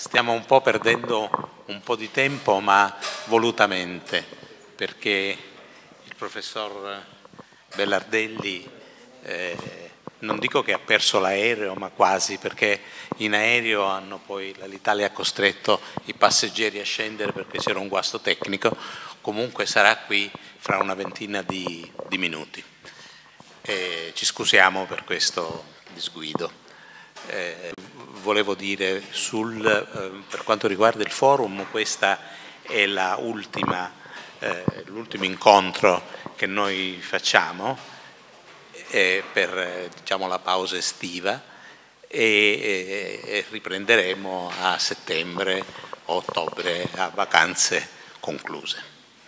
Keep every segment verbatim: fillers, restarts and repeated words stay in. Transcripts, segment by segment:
Stiamo un po' perdendo un po' di tempo, ma volutamente, perché il professor Belardelli, eh, non dico che ha perso l'aereo, ma quasi, perché in aereo hanno poi l'Italia ha costretto i passeggeri a scendere perché c'era un guasto tecnico. Comunque sarà qui fra una ventina di, di minuti. Eh, ci scusiamo per questo disguido. Eh, volevo dire sul, eh, per quanto riguarda il forum, questa è la ultima, eh, l'ultimo incontro che noi facciamo eh, per eh, diciamo, la pausa estiva e, e, e riprenderemo a settembre o ottobre a vacanze concluse.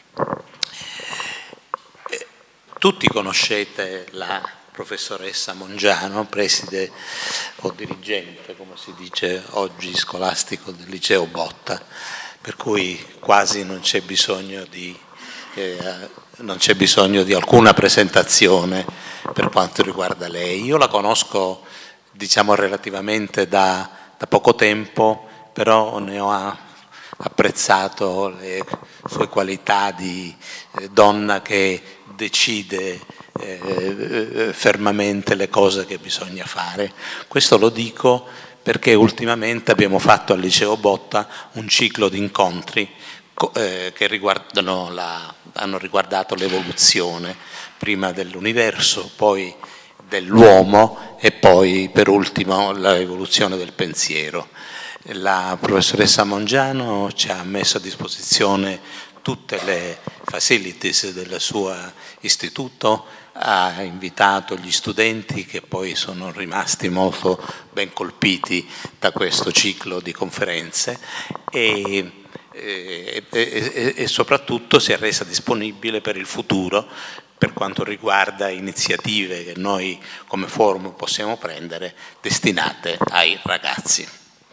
Eh, tutti conoscete la professoressa Mongiano, preside o dirigente, come si dice oggi, scolastico del liceo Botta, per cui quasi non c'è bisogno di, eh, non c'è bisogno di alcuna presentazione per quanto riguarda lei. Io la conosco, diciamo, relativamente da, da poco tempo, però ne ho apprezzato le sue qualità di eh, donna che decide Eh, fermamente le cose che bisogna fare. Questo lo dico perché ultimamente abbiamo fatto al liceo Botta un ciclo di incontri eh, che riguardano la, hanno riguardato l'evoluzione prima dell'universo, poi dell'uomo e poi per ultimo l'evoluzione del pensiero. La professoressa Mongiano ci ha messo a disposizione tutte le facilities del suo istituto, ha invitato gli studenti che poi sono rimasti molto ben colpiti da questo ciclo di conferenze e, e, e, e soprattutto si è resa disponibile per il futuro per quanto riguarda iniziative che noi come forum possiamo prendere destinate ai ragazzi.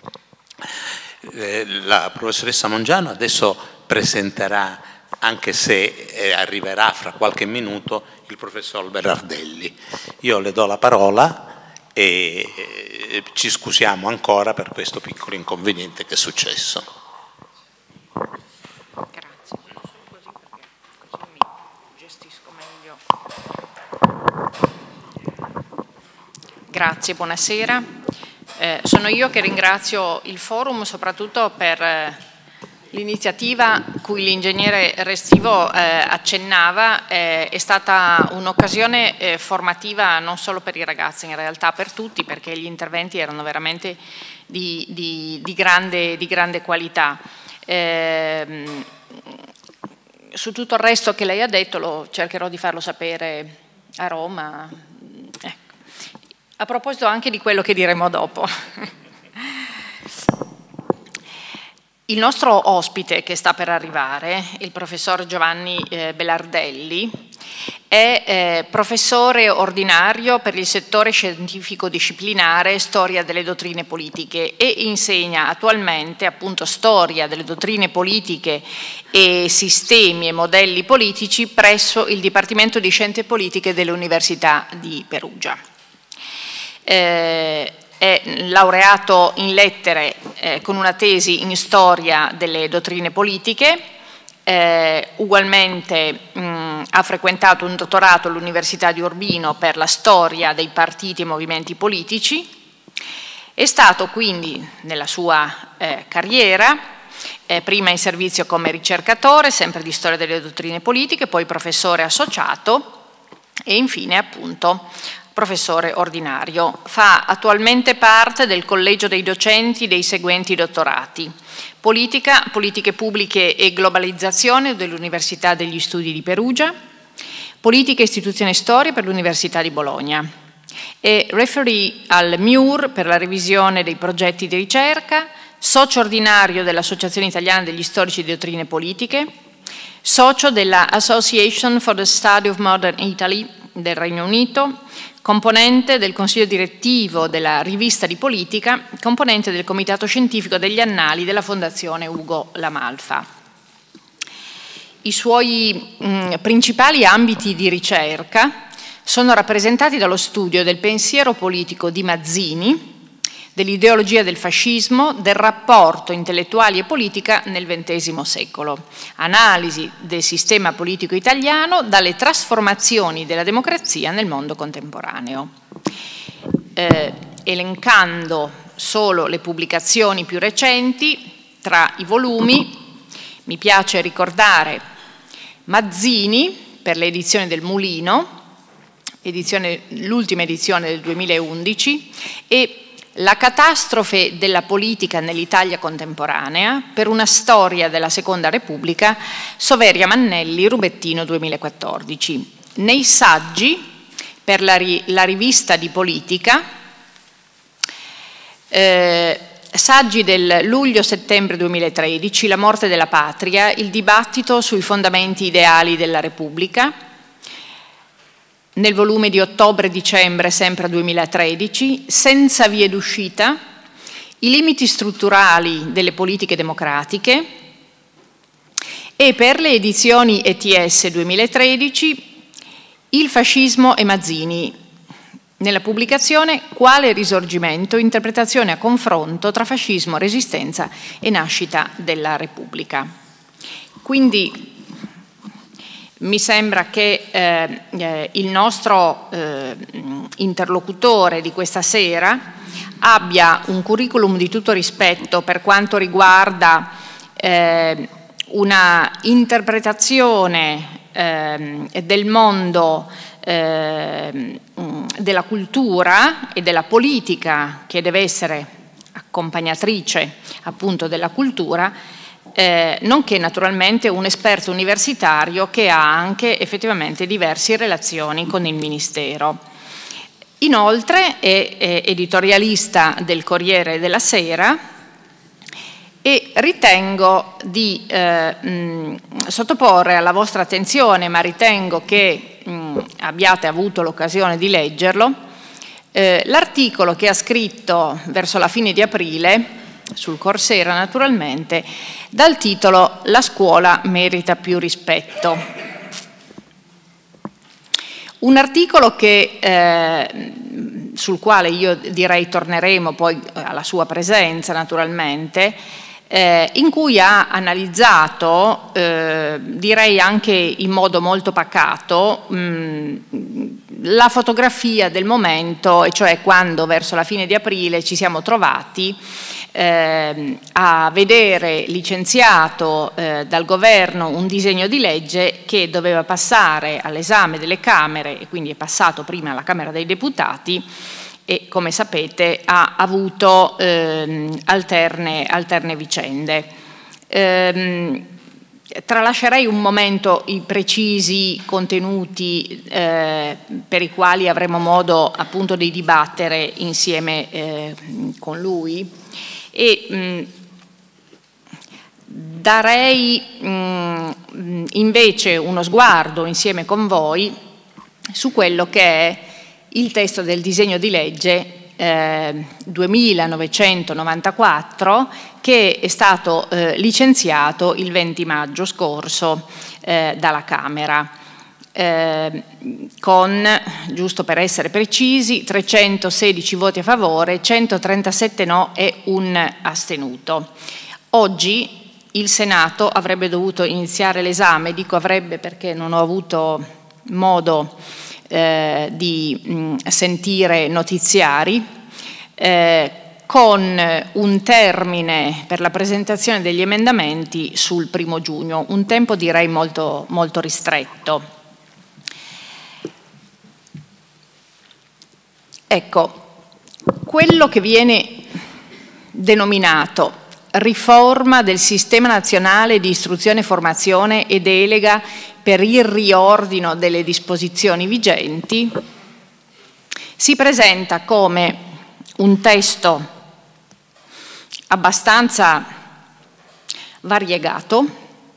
La professoressa Mongiano adesso presenterà, anche se eh, arriverà fra qualche minuto, il professor Belardelli. Io le do la parola e eh, ci scusiamo ancora per questo piccolo inconveniente che è successo. Grazie. Così perché così mi gestisco meglio. Grazie, buonasera. Eh, sono io che ringrazio il forum soprattutto per eh, l'iniziativa cui l'ingegnere Restivo eh, accennava. Eh, è stata un'occasione eh, formativa non solo per i ragazzi, in realtà per tutti, perché gli interventi erano veramente di, di, di, grande, di grande qualità. Eh, su tutto il resto che lei ha detto lo cercherò di farlo sapere a Roma. Ecco. A proposito anche di quello che diremo dopo. Il nostro ospite che sta per arrivare, il professor Giovanni eh, Belardelli, è eh, professore ordinario per il settore scientifico disciplinare Storia delle dottrine politiche e insegna attualmente appunto Storia delle dottrine politiche e sistemi e modelli politici presso il Dipartimento di Scienze Politiche dell'Università di Perugia. Eh, È laureato in lettere eh, con una tesi in storia delle dottrine politiche, eh, ugualmente mh, ha frequentato un dottorato all'Università di Urbino per la storia dei partiti e movimenti politici, è stato quindi nella sua eh, carriera, eh, prima in servizio come ricercatore, sempre di storia delle dottrine politiche, poi professore associato e infine appunto professore ordinario. Fa attualmente parte del collegio dei docenti dei seguenti dottorati: Politica, Politiche Pubbliche e Globalizzazione dell'Università degli Studi di Perugia, Politica, Istituzione e Storia per l'Università di Bologna. È referee al M I U R per la revisione dei progetti di ricerca, socio ordinario dell'Associazione Italiana degli Storici di Dottrine Politiche, socio della Association for the Study of Modern Italy del Regno Unito, componente del consiglio direttivo della Rivista di Politica, componente del comitato scientifico degli annali della Fondazione Ugo La Malfa. I suoi mh, principali ambiti di ricerca sono rappresentati dallo studio del pensiero politico di Mazzini, dell'ideologia del fascismo, del rapporto intellettuali e politica nel ventesimo secolo, analisi del sistema politico italiano dalle trasformazioni della democrazia nel mondo contemporaneo. Eh, elencando solo le pubblicazioni più recenti, tra i volumi mi piace ricordare Mazzini per le edizioni del Mulino, l'ultima edizione del duemilaundici, e La catastrofe della politica nell'Italia contemporanea per una storia della Seconda Repubblica, Soveria Mannelli, Rubettino duemilaquattordici. Nei saggi per la, ri la rivista di politica, eh, saggi del luglio-settembre duemilatredici, La morte della patria, il dibattito sui fondamenti ideali della Repubblica. Nel volume di ottobre-dicembre, sempre duemilatredici, Senza vie d'uscita, i limiti strutturali delle politiche democratiche, e per le edizioni E T S duemilatredici, Il fascismo e Mazzini, nella pubblicazione Quale risorgimento? Interpretazione a confronto tra fascismo, resistenza e nascita della Repubblica. Quindi mi sembra che eh, eh, il nostro eh, interlocutore di questa sera abbia un curriculum di tutto rispetto per quanto riguarda eh, una interpretazione eh, del mondo eh, della cultura e della politica, che deve essere accompagnatrice appunto della cultura, Eh, nonché naturalmente un esperto universitario che ha anche effettivamente diverse relazioni con il Ministero. Inoltre è, è editorialista del Corriere della Sera e ritengo di eh, mh, sottoporre alla vostra attenzione, ma ritengo che mh, abbiate avuto l'occasione di leggerlo, eh, l'articolo che ha scritto verso la fine di aprile sul Corsera, naturalmente, dal titolo La scuola merita più rispetto. Un articolo che, eh, sul quale io direi torneremo poi alla sua presenza, naturalmente, eh, in cui ha analizzato, eh, direi anche in modo molto pacato, mh, la fotografia del momento, e cioè quando verso la fine di aprile ci siamo trovati Eh, a vedere licenziato eh, dal governo un disegno di legge che doveva passare all'esame delle Camere, e quindi è passato prima alla Camera dei Deputati e, come sapete, ha avuto eh, alterne, alterne vicende. Eh, tralascerei un momento i precisi contenuti eh, per i quali avremo modo appunto di dibattere insieme eh, con lui, e mh, darei mh, invece uno sguardo insieme con voi su quello che è il testo del disegno di legge eh, duemilanovecentonovantaquattro, che è stato eh, licenziato il venti maggio scorso eh, dalla Camera. Eh, con, giusto per essere precisi, trecentosedici voti a favore, centotrentasette no e un astenuto. Oggi il Senato avrebbe dovuto iniziare l'esame, dico avrebbe perché non ho avuto modo eh, di mh, sentire notiziari, eh, con un termine per la presentazione degli emendamenti sul primo giugno, un tempo direi molto, molto ristretto. Ecco, quello che viene denominato riforma del sistema nazionale di istruzione e formazione e delega per il riordino delle disposizioni vigenti si presenta come un testo abbastanza variegato,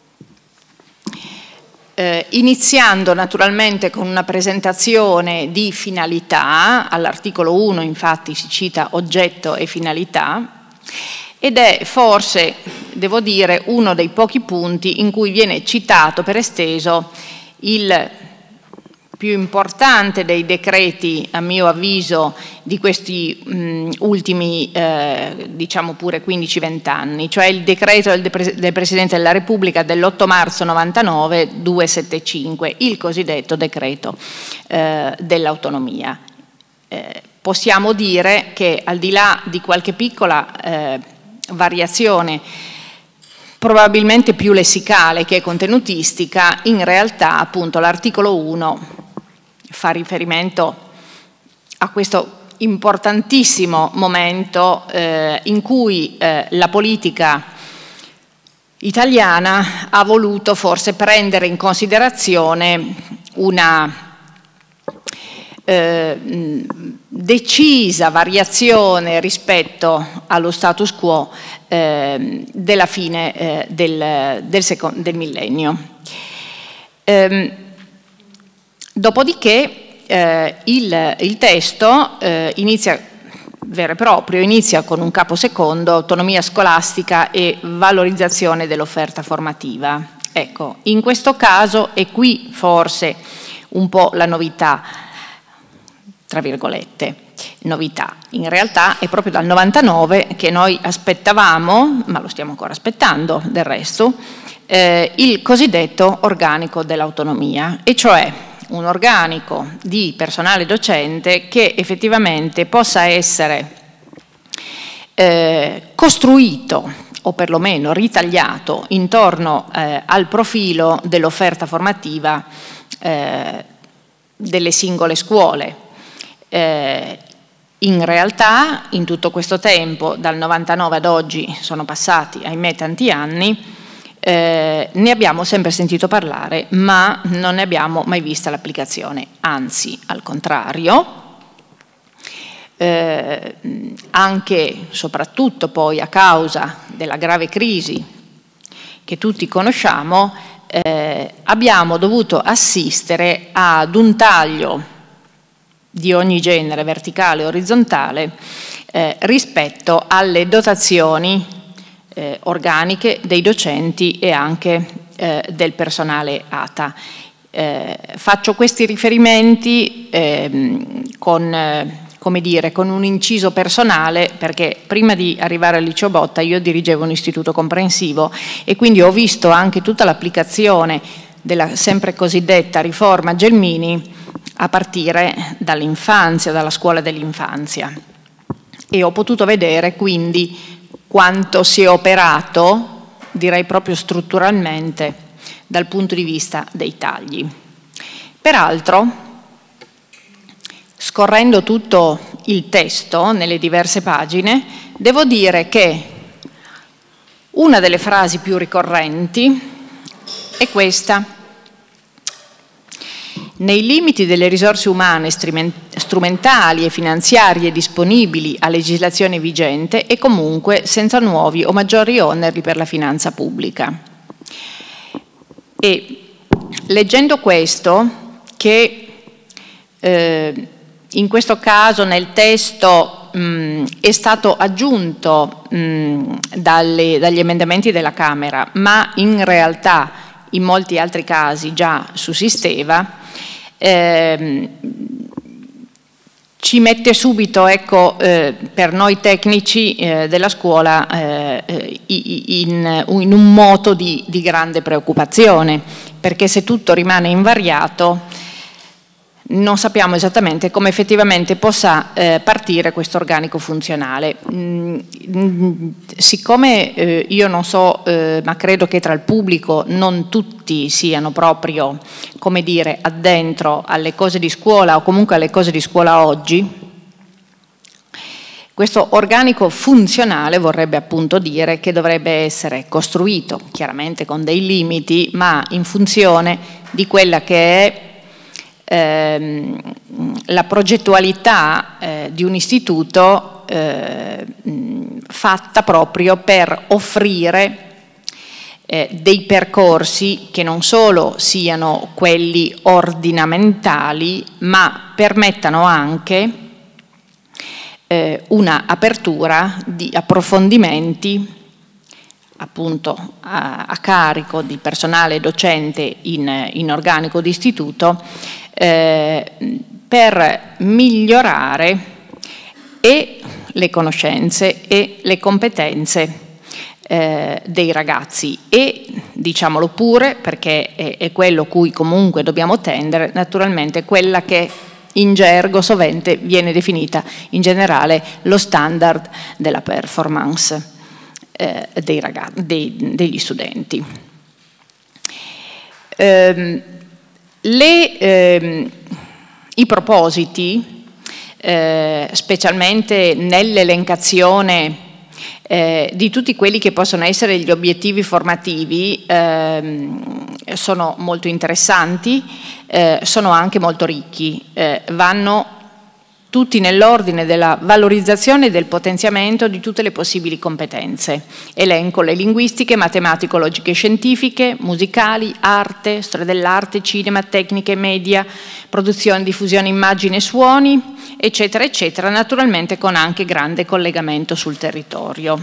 Eh, iniziando naturalmente con una presentazione di finalità. All'articolo uno infatti si cita oggetto e finalità, ed è forse, devo dire, uno dei pochi punti in cui viene citato per esteso il più importante dei decreti, a mio avviso, di questi mh, ultimi, eh, diciamo pure quindici venti anni, cioè il decreto del, del Presidente della Repubblica dell'otto marzo novantanove duecentosettantacinque, il cosiddetto decreto eh, dell'autonomia. Eh, possiamo dire che al di là di qualche piccola eh, variazione probabilmente più lessicale che contenutistica, in realtà appunto l'articolo uno fa riferimento a questo importantissimo momento eh, in cui eh, la politica italiana ha voluto forse prendere in considerazione una eh, decisa variazione rispetto allo status quo eh, della fine eh, del, del, del millennio. Ehm, Dopodiché eh, il, il testo eh, inizia, vero e proprio, inizia con un capo secondo, autonomia scolastica e valorizzazione dell'offerta formativa. Ecco, in questo caso è qui forse un po' la novità, tra virgolette, novità. In realtà è proprio dal novantanove che noi aspettavamo, ma lo stiamo ancora aspettando del resto, eh, il cosiddetto organico dell'autonomia, e cioè un organico di personale docente che effettivamente possa essere eh, costruito o perlomeno ritagliato intorno eh, al profilo dell'offerta formativa eh, delle singole scuole. Eh, in realtà in tutto questo tempo, dal novantanove ad oggi, sono passati ahimè tanti anni, Eh, ne abbiamo sempre sentito parlare, ma non ne abbiamo mai vista l'applicazione, anzi, al contrario, eh, anche, soprattutto poi a causa della grave crisi che tutti conosciamo, eh, abbiamo dovuto assistere ad un taglio di ogni genere, verticale e orizzontale, eh, rispetto alle dotazioni Eh, organiche dei docenti e anche eh, del personale A T A. Eh, faccio questi riferimenti eh, con, eh, come dire, con un inciso personale, perché prima di arrivare al liceo Botta io dirigevo un istituto comprensivo e quindi ho visto anche tutta l'applicazione della sempre cosiddetta riforma Gelmini a partire dall'infanzia, dalla scuola dell'infanzia, e ho potuto vedere quindi quanto si è operato, direi proprio strutturalmente, dal punto di vista dei tagli. Peraltro, scorrendo tutto il testo nelle diverse pagine, devo dire che una delle frasi più ricorrenti è questa: nei limiti delle risorse umane, strumentali e finanziarie disponibili a legislazione vigente e comunque senza nuovi o maggiori oneri per la finanza pubblica. E leggendo questo, che eh, in questo caso nel testo mh, è stato aggiunto mh, dalle, dagli emendamenti della Camera, ma in realtà in molti altri casi già sussisteva, Eh, ci mette subito, ecco, eh, per noi tecnici eh, della scuola eh, in, in un moto di, di grande preoccupazione, perché se tutto rimane invariato non sappiamo esattamente come effettivamente possa eh, partire questo organico funzionale. Mm, mm, siccome eh, io non so, eh, ma credo che tra il pubblico non tutti siano proprio, come dire, addentro alle cose di scuola o comunque alle cose di scuola oggi, questo organico funzionale vorrebbe appunto dire che dovrebbe essere costruito, chiaramente con dei limiti, ma in funzione di quella che è Ehm, la progettualità eh, di un istituto eh, fatta proprio per offrire eh, dei percorsi che non solo siano quelli ordinamentali, ma permettano anche eh, una apertura di approfondimenti appunto a, a carico di personale docente in, in organico di istituto, eh, per migliorare e le conoscenze e le competenze eh, dei ragazzi e, diciamolo pure, perché è, è quello cui comunque dobbiamo tendere, naturalmente quella che in gergo sovente viene definita in generale lo standard della performance eh, dei ragazzi, dei, degli studenti. Eh, le, eh, I propositi, eh, specialmente nell'elencazione eh, di tutti quelli che possono essere gli obiettivi formativi, eh, sono molto interessanti, eh, sono anche molto ricchi, eh, vanno tutti nell'ordine della valorizzazione e del potenziamento di tutte le possibili competenze. Elenco le linguistiche, matematiche, logiche e scientifiche, musicali, arte, storia dell'arte, cinema, tecniche, media, produzione, diffusione, immagini e suoni, eccetera, eccetera, naturalmente con anche grande collegamento sul territorio.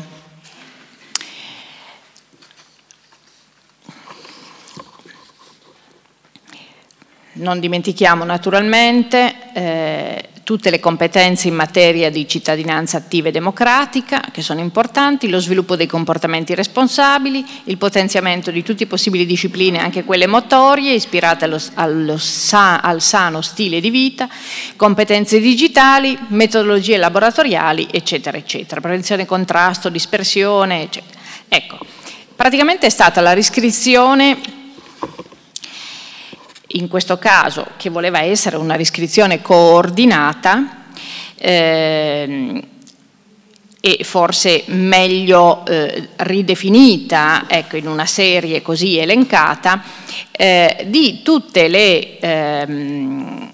Non dimentichiamo naturalmente eh, tutte le competenze in materia di cittadinanza attiva e democratica, che sono importanti, lo sviluppo dei comportamenti responsabili, il potenziamento di tutte le possibili discipline, anche quelle motorie, ispirate allo, allo sa, al sano stile di vita, competenze digitali, metodologie laboratoriali, eccetera, eccetera, prevenzione, contrasto, dispersione, eccetera. Ecco, praticamente è stata la riscrizione, in questo caso, che voleva essere una riscrizione coordinata eh, e forse meglio eh, ridefinita, ecco, in una serie così elencata, eh, di tutte le ehm,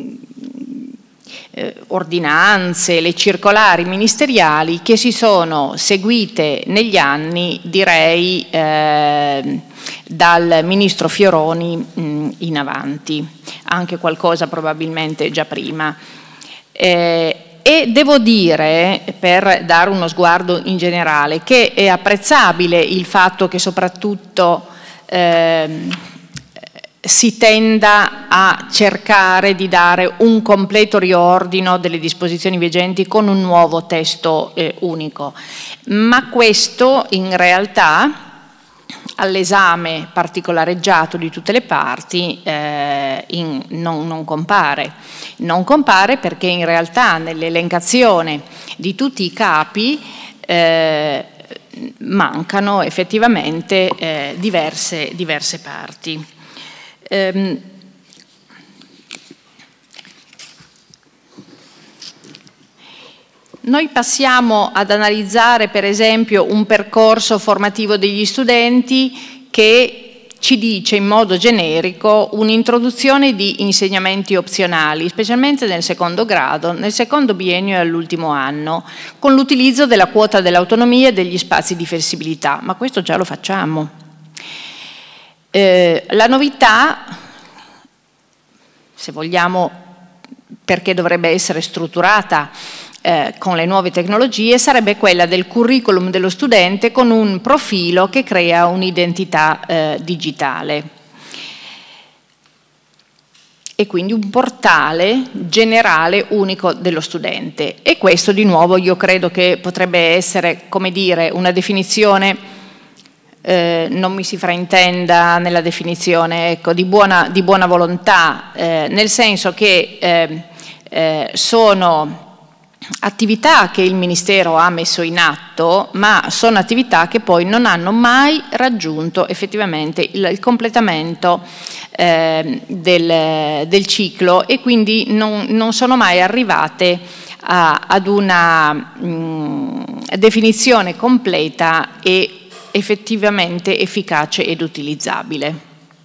eh, ordinanze, le circolari ministeriali che si sono seguite negli anni, direi, eh, dal ministro Fioroni mh, in avanti, anche qualcosa probabilmente già prima. Eh, e devo dire, per dare uno sguardo in generale, che è apprezzabile il fatto che soprattutto eh, si tenda a cercare di dare un completo riordino delle disposizioni vigenti con un nuovo testo eh, unico, ma questo in realtà all'esame particolareggiato di tutte le parti eh, in, non, non compare. Non compare perché in realtà nell'elencazione di tutti i capi eh, mancano effettivamente eh, diverse, diverse parti. Ehm, Noi passiamo ad analizzare per esempio un percorso formativo degli studenti che ci dice in modo generico un'introduzione di insegnamenti opzionali, specialmente nel secondo grado, nel secondo biennio e all'ultimo anno, con l'utilizzo della quota dell'autonomia e degli spazi di flessibilità, ma questo già lo facciamo. Eh, la novità, se vogliamo, perché dovrebbe essere strutturata Eh, con le nuove tecnologie, sarebbe quella del curriculum dello studente con un profilo che crea un'identità eh, digitale e quindi un portale generale unico dello studente. E questo di nuovo io credo che potrebbe essere, come dire, una definizione, eh, non mi si fraintenda nella definizione, ecco, di buona, di buona volontà, eh, nel senso che eh, eh, sono attività che il Ministero ha messo in atto, ma sono attività che poi non hanno mai raggiunto effettivamente il, il completamento eh, del, del ciclo e quindi non, non sono mai arrivate a, ad una mh, definizione completa e effettivamente efficace ed utilizzabile.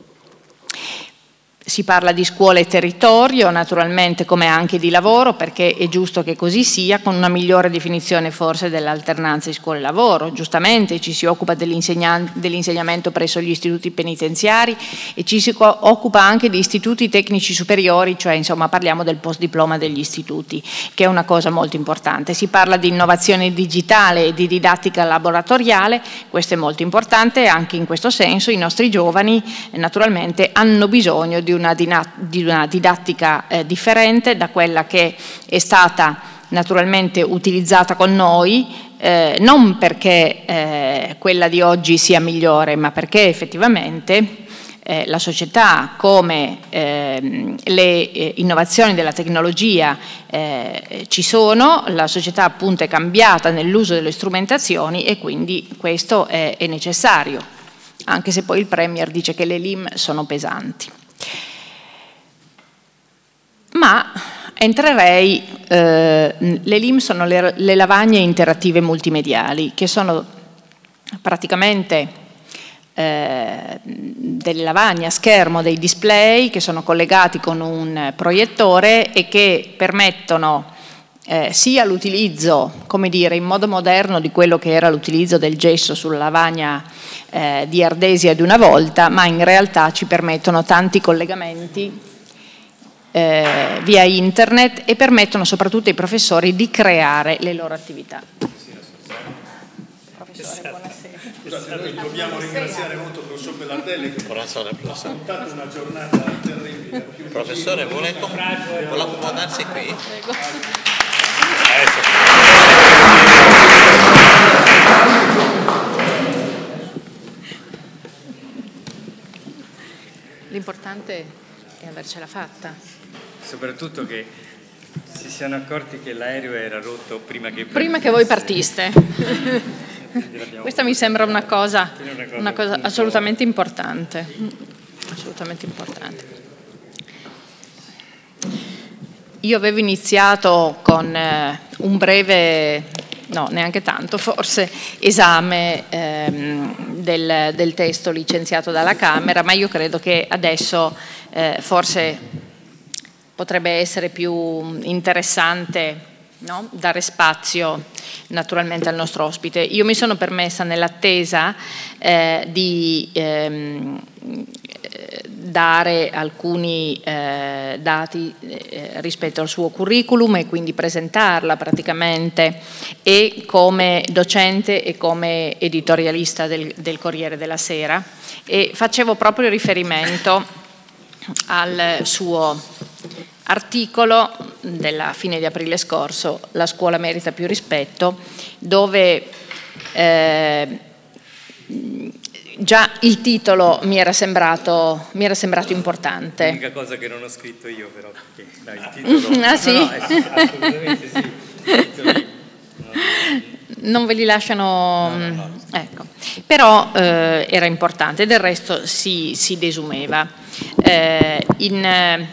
Si parla di scuola e territorio, naturalmente, come anche di lavoro, perché è giusto che così sia, con una migliore definizione forse dell'alternanza di scuola e lavoro. Giustamente ci si occupa dell'insegnamento presso gli istituti penitenziari e ci si occupa anche di istituti tecnici superiori, cioè insomma parliamo del post-diploma degli istituti, che è una cosa molto importante. Si parla di innovazione digitale e di didattica laboratoriale, questo è molto importante e anche in questo senso i nostri giovani naturalmente hanno bisogno di una, di una didattica eh, differente da quella che è stata naturalmente utilizzata con noi, eh, non perché eh, quella di oggi sia migliore, ma perché effettivamente Eh, la società, come eh, le eh, innovazioni della tecnologia eh, ci sono, la società appunto è cambiata nell'uso delle strumentazioni e quindi questo è, è necessario, anche se poi il Premier dice che le L I M sono pesanti. Ma entrerei, eh, le L I M sono le, le lavagne interattive multimediali, che sono praticamente Eh, delle lavagne a schermo, dei display che sono collegati con un proiettore e che permettono eh, sia l'utilizzo, come dire, in modo moderno di quello che era l'utilizzo del gesso sulla lavagna eh, di ardesia di una volta, ma in realtà ci permettono tanti collegamenti eh, via internet e permettono soprattutto ai professori di creare le loro attività. Professore, buonasera. Noi dobbiamo ringraziare molto il professor Bellardelli che ha raccontato una giornata terribile. Professore, vuole, vuole accomodarsi qui? Prego. L'importante è avercela fatta. Soprattutto che si siano accorti che l'aereo era rotto prima che prima che voi partiste. Questa mi sembra una cosa, una cosa assolutamente importante. Assolutamente importante. Io avevo iniziato con eh, un breve, no, neanche tanto forse, esame ehm, del, del testo licenziato dalla Camera, ma io credo che adesso eh, forse potrebbe essere più interessante, no? Dare spazio naturalmente al nostro ospite. Io mi sono permessa nell'attesa eh, di ehm, dare alcuni eh, dati eh, rispetto al suo curriculum e quindi presentarla praticamente e come docente e come editorialista del, del Corriere della Sera, e facevo proprio riferimento al suo articolo della fine di aprile scorso, La scuola merita più rispetto, dove eh, già il titolo mi era sembrato, mi era sembrato importante. L'unica cosa che non ho scritto io però, perché dai, il titolo... Ah sì? No, no, assolutamente sì, i titoli... Non ve li lasciano... No, no, no. Ecco. Però eh, era importante, del resto si, si desumeva. Eh, in...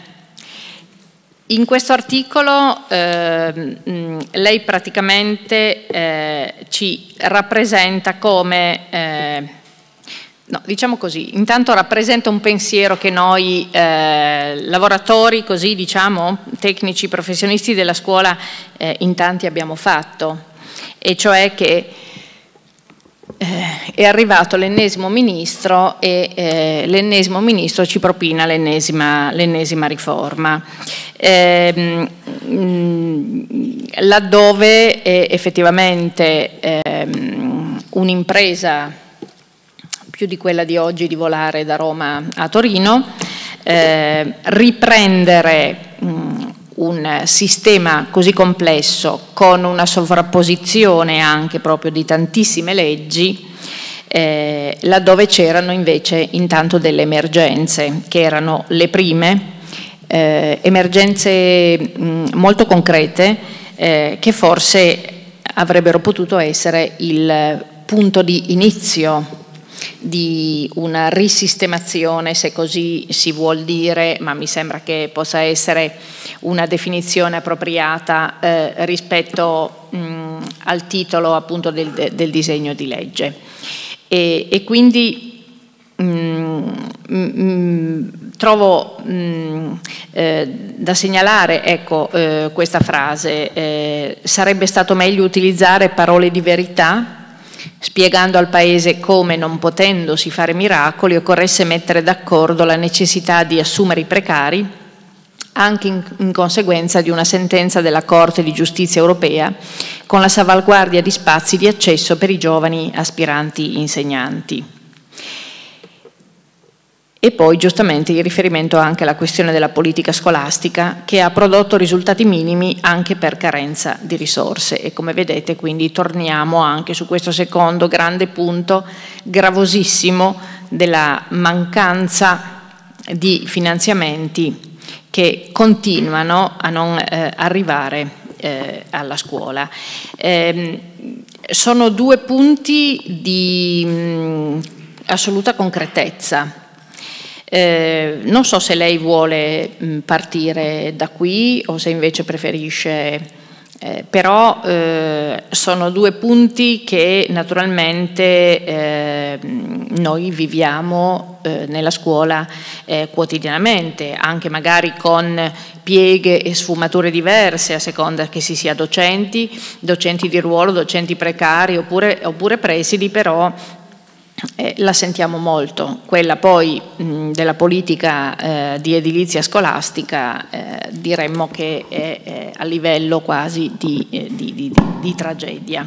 In questo articolo eh, lei praticamente eh, ci rappresenta come, eh, no, diciamo così, intanto rappresenta un pensiero che noi eh, lavoratori, così diciamo, tecnici, professionisti della scuola eh, in tanti abbiamo fatto, e cioè che Eh, è arrivato l'ennesimo ministro e eh, l'ennesimo ministro ci propina l'ennesima, l'ennesima riforma, eh, mh, laddove è effettivamente eh, un'impresa più di quella di oggi di volare da Roma a Torino, eh, riprendere mh, un sistema così complesso con una sovrapposizione anche proprio di tantissime leggi, eh, laddove c'erano invece intanto delle emergenze che erano le prime, eh, emergenze mh, molto concrete eh, che forse avrebbero potuto essere il punto di inizio di una risistemazione, se così si vuol dire, ma mi sembra che possa essere una definizione appropriata eh, rispetto mh, al titolo appunto del, del disegno di legge. E, e quindi mh, mh, trovo mh, eh, da segnalare, ecco, eh, questa frase, eh, sarebbe stato meglio utilizzare parole di verità, spiegando al Paese come, non potendosi fare miracoli, occorresse mettere d'accordo la necessità di assumere i precari, anche in, in conseguenza di una sentenza della Corte di Giustizia europea, con la salvaguardia di spazi di accesso per i giovani aspiranti insegnanti. E poi giustamente il riferimento anche alla questione della politica scolastica, che ha prodotto risultati minimi anche per carenza di risorse, e come vedete quindi torniamo anche su questo secondo grande punto gravosissimo della mancanza di finanziamenti che continuano a non eh, arrivare eh, alla scuola. Eh, sono due punti di mh, assoluta concretezza. Eh, non so se lei vuole mh, partire da qui o se invece preferisce, eh, però eh, sono due punti che naturalmente eh, noi viviamo eh, nella scuola eh, quotidianamente, anche magari con pieghe e sfumature diverse a seconda che si sia docenti, docenti di ruolo, docenti precari oppure, oppure presidi, però Eh, la sentiamo molto. Quella poi mh, della politica eh, di edilizia scolastica eh, diremmo che è, è a livello quasi di, eh, di, di, di tragedia.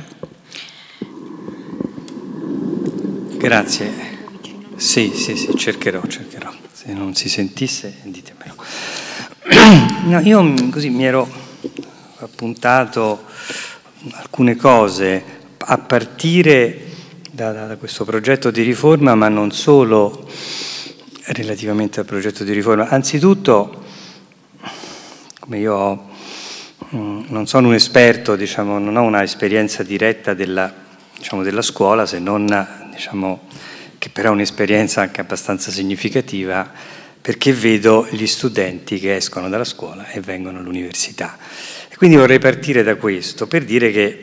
Grazie. Sì, sì, sì, cercherò, cercherò. Se non si sentisse, ditemelo. No, io così mi ero appuntato alcune cose a partire Da, da questo progetto di riforma, ma non solo relativamente al progetto di riforma. Anzitutto, come io ho, mh, non sono un esperto, diciamo, non ho una esperienza diretta della, diciamo, della scuola, se non, diciamo, che però è un'esperienza anche abbastanza significativa, perché vedo gli studenti che escono dalla scuola e vengono all'università. E quindi vorrei partire da questo, per dire che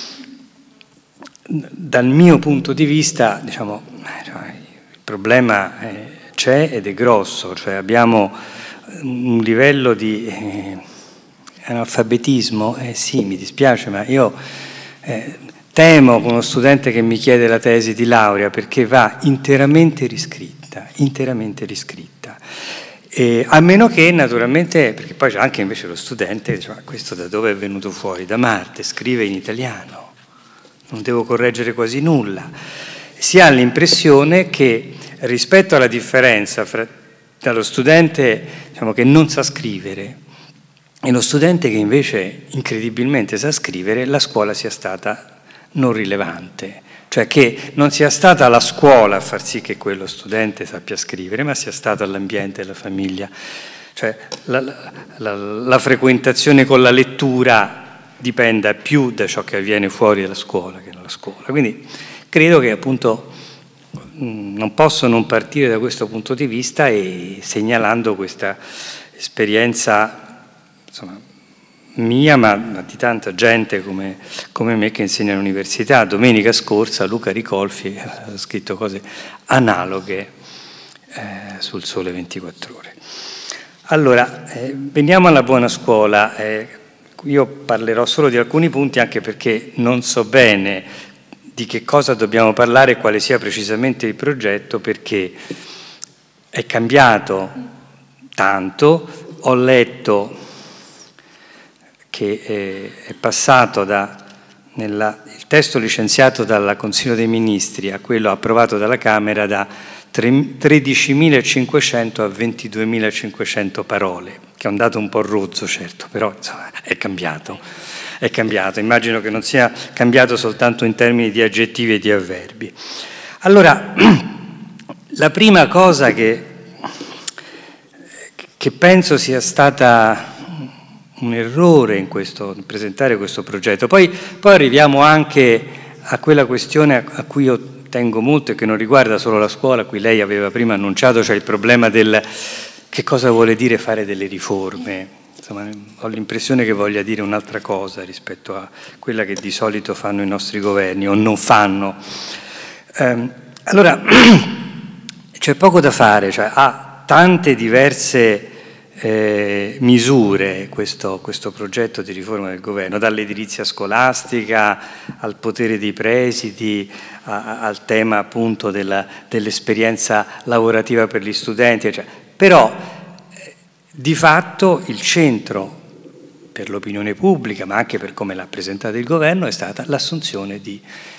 dal mio punto di vista, diciamo, il problema c'è ed è grosso, cioè abbiamo un livello di eh, analfabetismo, eh sì, mi dispiace, ma io eh, temo con uno studente che mi chiede la tesi di laurea, perché va interamente riscritta, interamente riscritta. E a meno che naturalmente, perché poi c'è anche invece lo studente che dice: ma questo da dove è venuto fuori? Da Marte, scrive in italiano, non devo correggere quasi nulla. Si ha l'impressione che rispetto alla differenza fra dallo studente, diciamo, che non sa scrivere e lo studente che invece incredibilmente sa scrivere, la scuola sia stata non rilevante, cioè che non sia stata la scuola a far sì che quello studente sappia scrivere, ma sia stato l'ambiente e la famiglia, cioè la, la, la frequentazione con la lettura dipenda più da ciò che avviene fuori dalla scuola che dalla scuola. Quindi credo che appunto non posso non partire da questo punto di vista, e segnalando questa esperienza, insomma, mia, ma di tanta gente come, come me che insegna all'università. Domenica scorsa Luca Ricolfi ha scritto cose analoghe eh, sul Sole ventiquattro Ore. Allora, eh, veniamo alla buona scuola. Eh, Io parlerò solo di alcuni punti, anche perché non so bene di che cosa dobbiamo parlare e quale sia precisamente il progetto, perché è cambiato tanto. Ho letto che eh, è passato da nella, il testo licenziato dal Consiglio dei Ministri a quello approvato dalla Camera da tredicimilacinquecento a ventiduemilacinquecento parole, che è un dato un po' rozzo, certo, però insomma, è cambiato, è cambiato. Immagino che non sia cambiato soltanto in termini di aggettivi e di avverbi. Allora, la prima cosa che, che penso sia stata un errore in questo, in presentare questo progetto, poi, poi arriviamo anche a quella questione a cui io tengo molto e che non riguarda solo la scuola, a cui lei aveva prima annunciato, cioè il problema del che cosa vuole dire fare delle riforme. Insomma, ho l'impressione che voglia dire un'altra cosa rispetto a quella che di solito fanno i nostri governi o non fanno. Eh, allora, c'è poco da fare, cioè ha tante diverse eh, misure questo, questo progetto di riforma del governo, dall'edilizia scolastica al potere dei presidi, a, al tema appunto dell'esperienza lavorativa per gli studenti, cioè. Però eh, di fatto il centro per l'opinione pubblica, ma anche per come l'ha presentata il governo, è stata l'assunzione di,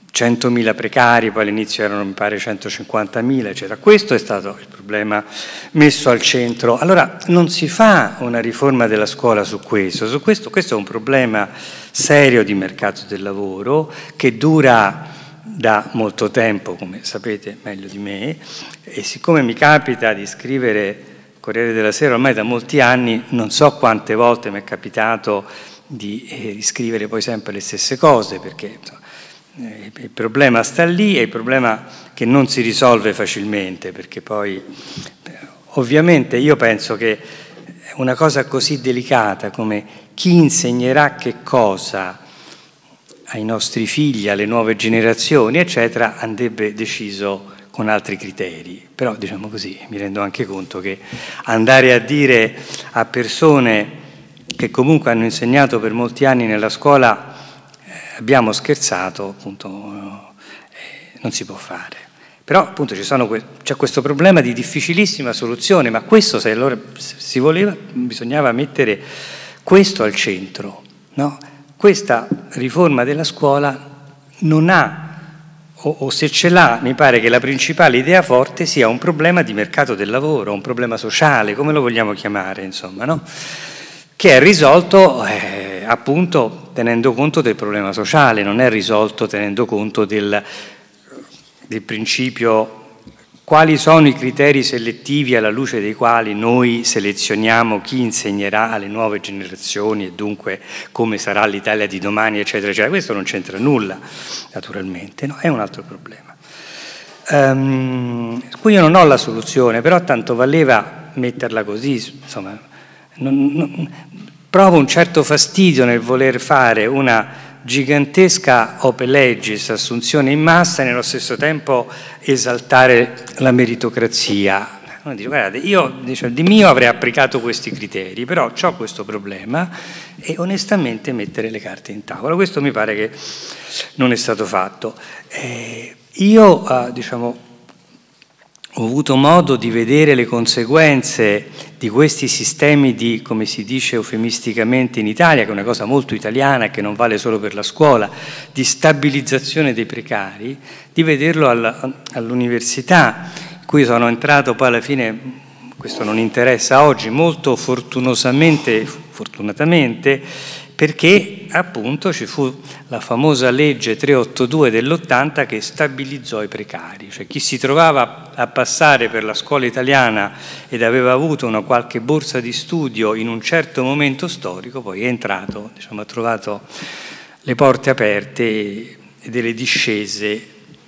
centomila precari, poi all'inizio erano mi pare centocinquantamila, eccetera. Questo è stato il problema messo al centro. Allora non si fa una riforma della scuola su questo, su questo, questo è un problema serio di mercato del lavoro che dura da molto tempo, come sapete meglio di me, e siccome mi capita di scrivere Corriere della Sera ormai da molti anni, non so quante volte mi è capitato di eh, riscrivere poi sempre le stesse cose, perché insomma, eh, il problema sta lì, è il problema che non si risolve facilmente, perché poi eh, ovviamente io penso che una cosa così delicata come chi insegnerà che cosa ai nostri figli, alle nuove generazioni, eccetera, andrebbe deciso con altri criteri. Però, diciamo così, mi rendo anche conto che andare a dire a persone che comunque hanno insegnato per molti anni nella scuola eh, abbiamo scherzato, appunto, eh, non si può fare. Però, appunto, ci sono que- c'è questo problema di difficilissima soluzione, ma questo, se allora si voleva, bisognava mettere questo al centro, no? Questa riforma della scuola non ha, o, o se ce l'ha, mi pare che la principale idea forte sia un problema di mercato del lavoro, un problema sociale, come lo vogliamo chiamare, insomma, no? Che è risolto eh, appunto tenendo conto del problema sociale, non è risolto tenendo conto del, del principio quali sono i criteri selettivi alla luce dei quali noi selezioniamo chi insegnerà alle nuove generazioni e dunque come sarà l'Italia di domani, eccetera, eccetera. Questo non c'entra nulla, naturalmente, no? È un altro problema. Um, qui io non ho la soluzione, però tanto valeva metterla così, insomma, non, non, provo un certo fastidio nel voler fare una gigantesca open legis, assunzione in massa e nello stesso tempo esaltare la meritocrazia. Uno dice, guardate, io diciamo, di mio avrei applicato questi criteri, però ho questo problema e onestamente mettere le carte in tavola. Questo mi pare che non è stato fatto. Eh, io eh, diciamo, ho avuto modo di vedere le conseguenze di questi sistemi di, come si dice eufemisticamente in Italia, che è una cosa molto italiana e che non vale solo per la scuola, di stabilizzazione dei precari, di vederlo all'università, in cui sono entrato poi alla fine, questo non interessa oggi, molto fortunosamente, fortunatamente, perché appunto ci fu la famosa legge trecentottantadue dell'ottanta che stabilizzò i precari, cioè chi si trovava a passare per la scuola italiana ed aveva avuto una qualche borsa di studio in un certo momento storico, poi è entrato, diciamo, ha trovato le porte aperte e delle discese,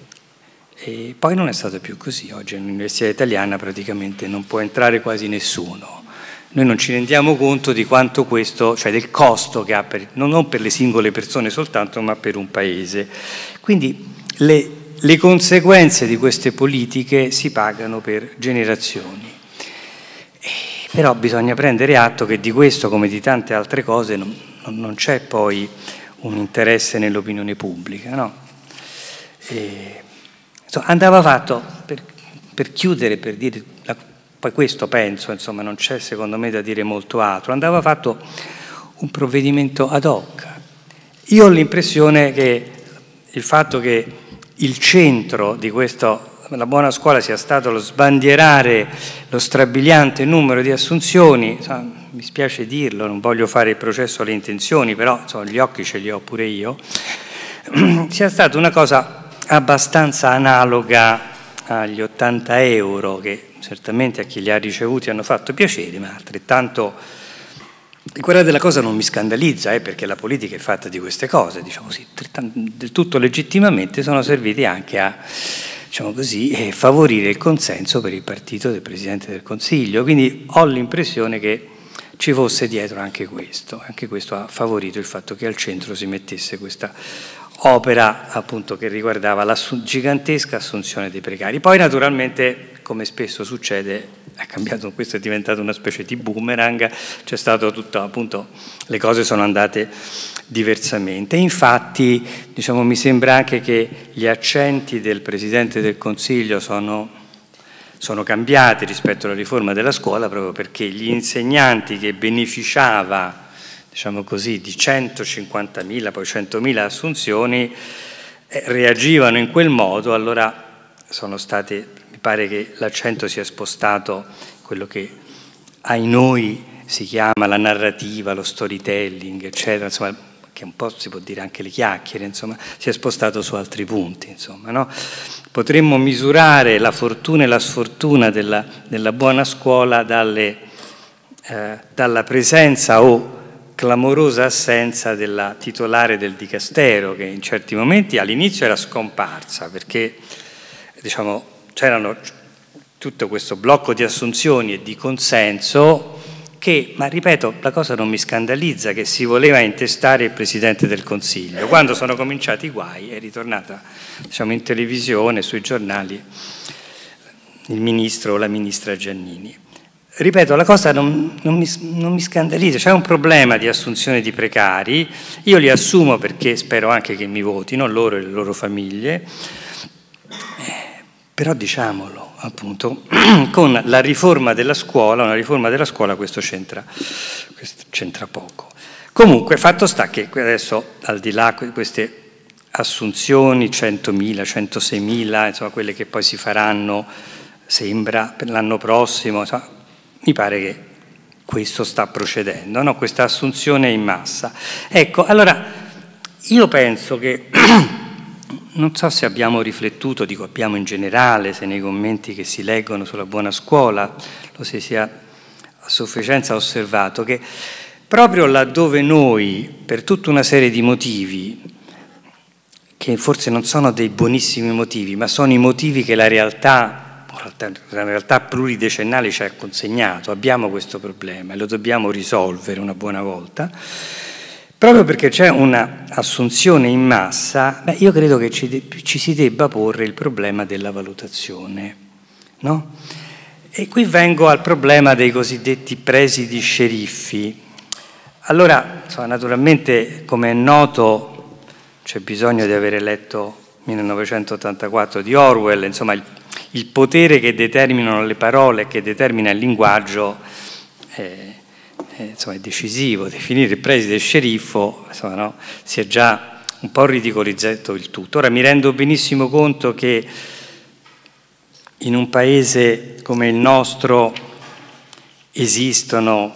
e poi non è stato più così. Oggi all'Università Italiana praticamente non può entrare quasi nessuno. Noi non ci rendiamo conto di quanto questo, cioè del costo che ha, per, non per le singole persone soltanto, ma per un paese. Quindi le, le conseguenze di queste politiche si pagano per generazioni. E, però bisogna prendere atto che di questo, come di tante altre cose, non, non c'è poi un interesse nell'opinione pubblica, no? E, insomma, andava fatto, per, per chiudere, per dire... La, Poi questo penso, insomma, non c'è secondo me da dire molto altro. Andava fatto un provvedimento ad hoc. Io ho l'impressione che il fatto che il centro di questo, la buona scuola, sia stato lo sbandierare lo strabiliante numero di assunzioni, insomma, mi spiace dirlo, non voglio fare il processo alle intenzioni, però insomma, gli occhi ce li ho pure io, sia stata una cosa abbastanza analoga agli ottanta euro che certamente a chi li ha ricevuti hanno fatto piacere, ma altrettanto, guardate, la cosa non mi scandalizza, eh, perché la politica è fatta di queste cose, diciamo così, del tutto legittimamente sono serviti anche a, diciamo così, eh, favorire il consenso per il partito del Presidente del Consiglio, quindi ho l'impressione che ci fosse dietro anche questo, anche questo ha favorito il fatto che al centro si mettesse questa opera appunto che riguardava la gigantesca assunzione dei precari. Poi naturalmente, come spesso succede, è cambiato, questo è diventato una specie di boomerang, c'è stato tutto, appunto, le cose sono andate diversamente. Infatti, diciamo, mi sembra anche che gli accenti del Presidente del Consiglio sono, sono cambiati rispetto alla riforma della scuola, proprio perché gli insegnanti che beneficiava, diciamo così, di centocinquantamila, poi centomila assunzioni, eh, reagivano in quel modo, allora sono state, mi pare che l'accento sia spostato quello che ai noi si chiama la narrativa, lo storytelling, eccetera, insomma, che un po' si può dire anche le chiacchiere, insomma, si è spostato su altri punti, insomma, no? Potremmo misurare la fortuna e la sfortuna della, della buona scuola dalle, eh, dalla presenza o clamorosa assenza della titolare del dicastero, che in certi momenti all'inizio era scomparsa, perché diciamo, c'erano tutto questo blocco di assunzioni e di consenso che, ma ripeto, la cosa non mi scandalizza, che si voleva intestare il Presidente del Consiglio. Quando sono cominciati i guai è ritornata, diciamo, in televisione, sui giornali, il ministro o la ministra Giannini. Ripeto, la cosa non, non, mi, non mi scandalizza, c'è un problema di assunzione di precari, io li assumo perché spero anche che mi votino, loro e le loro famiglie, però diciamolo, appunto, con la riforma della scuola, una riforma della scuola questo c'entra, questo c'entra poco. Comunque, fatto sta che adesso, al di là di queste assunzioni, centomila, centoseimila, insomma, quelle che poi si faranno, sembra, per l'anno prossimo, insomma, mi pare che questo sta procedendo, no? Questa assunzione in massa. Ecco, allora, io penso che... Non so se abbiamo riflettuto, dico abbiamo in generale, se nei commenti che si leggono sulla buona scuola lo si sia a sufficienza osservato, che proprio laddove noi, per tutta una serie di motivi, che forse non sono dei buonissimi motivi, ma sono i motivi che la realtà, la realtà pluridecennale ci ha consegnato, abbiamo questo problema e lo dobbiamo risolvere una buona volta. Proprio perché c'è un'assunzione in massa, beh, io credo che ci, de- ci si debba porre il problema della valutazione, no? E qui vengo al problema dei cosiddetti presidi sceriffi. Allora, insomma, naturalmente, come è noto, c'è bisogno di avere letto millenovecentottantaquattro di Orwell, insomma, il, il potere che determinano le parole, che determina il linguaggio, eh, Eh, insomma, è decisivo. Definire il preside sceriffo, insomma, no? Si è già un po' ridicolizzato il tutto. Ora mi rendo benissimo conto che in un paese come il nostro esistono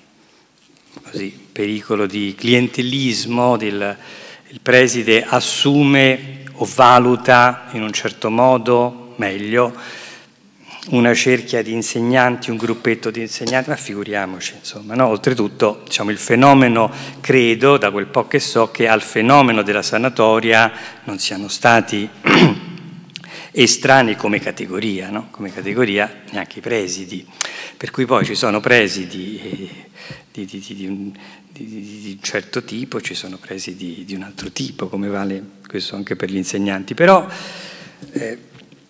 così, pericolo di clientelismo, del, il preside assume o valuta in un certo modo meglio una cerchia di insegnanti, un gruppetto di insegnanti, ma figuriamoci, insomma, no? Oltretutto, diciamo, il fenomeno, credo, da quel po' che so, che al fenomeno della sanatoria non siano stati estranei come categoria, no? Come categoria neanche i presidi, per cui poi ci sono presidi di, di, di, di, un, di, di un certo tipo, ci sono presidi di un altro tipo, come vale questo anche per gli insegnanti, però... Eh,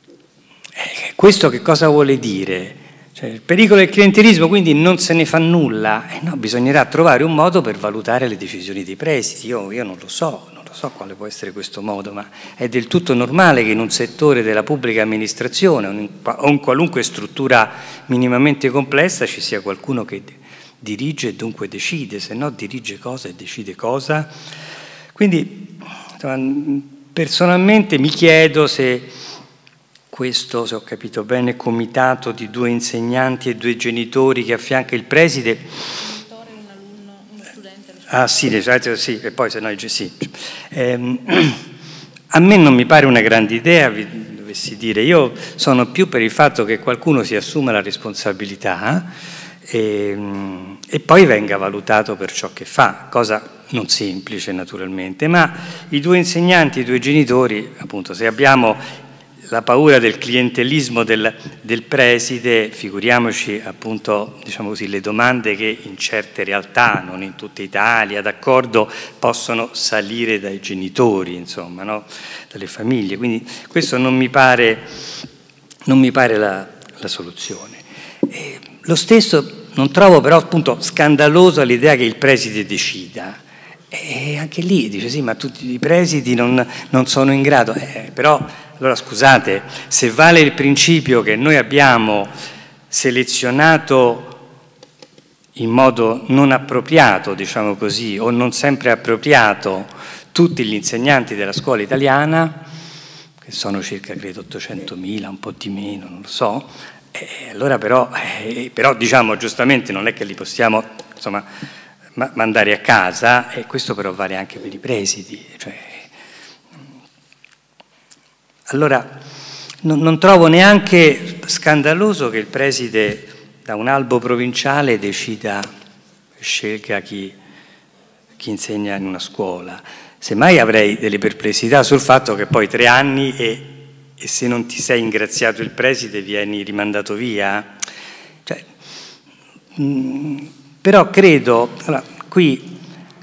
Questo che cosa vuole dire? Cioè, il pericolo del clientelismo, quindi non se ne fa nulla? Eh no, bisognerà trovare un modo per valutare le decisioni dei presidi. Io, io non lo so, non lo so quale può essere questo modo, ma è del tutto normale che in un settore della pubblica amministrazione o in, o in qualunque struttura minimamente complessa ci sia qualcuno che dirige e dunque decide, se no dirige cosa e decide cosa. Quindi, insomma, personalmente mi chiedo se... questo, se ho capito bene, comitato di due insegnanti e due genitori che affianca il preside. Un alunno, uno studente. Ah sì, sì, e poi se no sì. Eh, a me non mi pare una grande idea, vi dovessi dire. Io sono più per il fatto che qualcuno si assuma la responsabilità e, e poi venga valutato per ciò che fa, cosa non semplice naturalmente, ma i due insegnanti, i due genitori, appunto, se abbiamo la paura del clientelismo del, del preside, figuriamoci appunto, diciamo così, le domande che in certe realtà, non in tutta Italia, d'accordo, possono salire dai genitori, insomma, no? Dalle famiglie. Quindi questo non mi pare, non mi pare la, la soluzione. E lo stesso non trovo però appunto scandaloso l'idea che il preside decida. E anche lì dice sì, ma tutti i presidi non, non sono in grado, eh, però allora scusate, se vale il principio che noi abbiamo selezionato in modo non appropriato, diciamo così, o non sempre appropriato tutti gli insegnanti della scuola italiana, che sono circa credo ottocentomila, un po' di meno, non lo so, e allora però, eh, però diciamo giustamente non è che li possiamo insomma, ma mandare a casa, e questo però vale anche per i presidi. Cioè, allora non, non trovo neanche scandaloso che il preside da un albo provinciale decida, scelga chi, chi insegna in una scuola. Semmai avrei delle perplessità sul fatto che poi tre anni e, e se non ti sei ingraziato il preside vieni rimandato via. Cioè, mh, però credo, allora, qui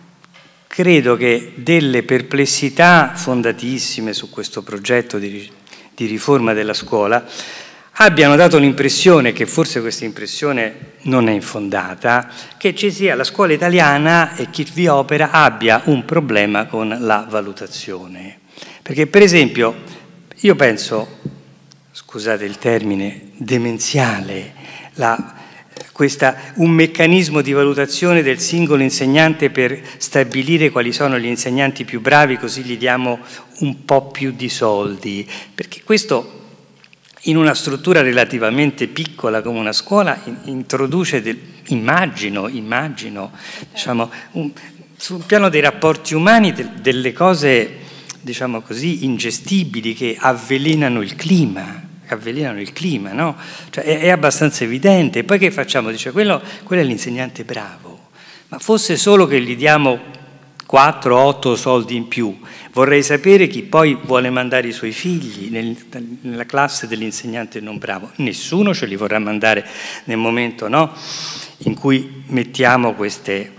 credo che delle perplessità fondatissime su questo progetto di, di riforma della scuola abbiano dato l'impressione, che forse questa impressione non è infondata, che ci sia la scuola italiana e chi vi opera abbia un problema con la valutazione. Perché per esempio io penso, scusate il termine, demenziale, la, questa, un meccanismo di valutazione del singolo insegnante per stabilire quali sono gli insegnanti più bravi, così gli diamo un po' più di soldi, perché questo in una struttura relativamente piccola come una scuola introduce, del, immagino, immagino diciamo, un, sul piano dei rapporti umani de, delle cose, diciamo così, ingestibili che avvelenano il clima, avvelenano il clima, no? Cioè è, è abbastanza evidente. E poi che facciamo? Dice, quello, quello è l'insegnante bravo, ma fosse solo che gli diamo quattro otto soldi in più, vorrei sapere chi poi vuole mandare i suoi figli nel, nella classe dell'insegnante non bravo. Nessuno ce li vorrà mandare nel momento, no, in cui mettiamo queste,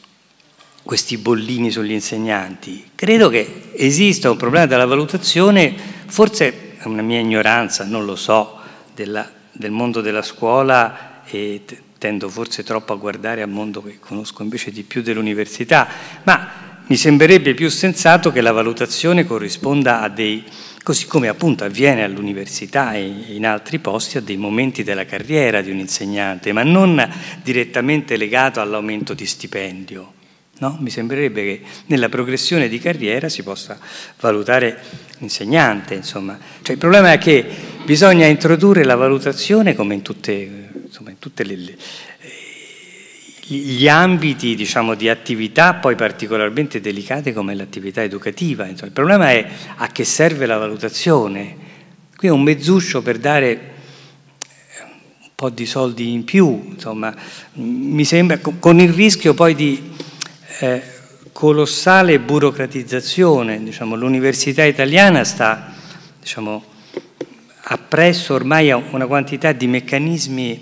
questi bollini sugli insegnanti. Credo che esista un problema della valutazione, forse è una mia ignoranza, non lo so, della, del mondo della scuola, e tendo forse troppo a guardare al mondo che conosco invece di più dell'università, ma mi sembrerebbe più sensato che la valutazione corrisponda a dei, così come appunto avviene all'università e in altri posti, a dei momenti della carriera di un insegnante, ma non direttamente legato all'aumento di stipendio. No? Mi sembrerebbe che nella progressione di carriera si possa valutare l'insegnante, insomma. Cioè, il problema è che bisogna introdurre la valutazione come in tutte, insomma, in tutte le, le, gli ambiti, diciamo, di attività poi particolarmente delicate come l'attività educativa. Insomma, il problema è a che serve la valutazione. Qui è un mezzuccio per dare un po' di soldi in più, insomma, mi sembra, con il rischio poi di Eh, colossale burocratizzazione. Diciamo, l'università italiana sta, diciamo, appresso ormai a una quantità di meccanismi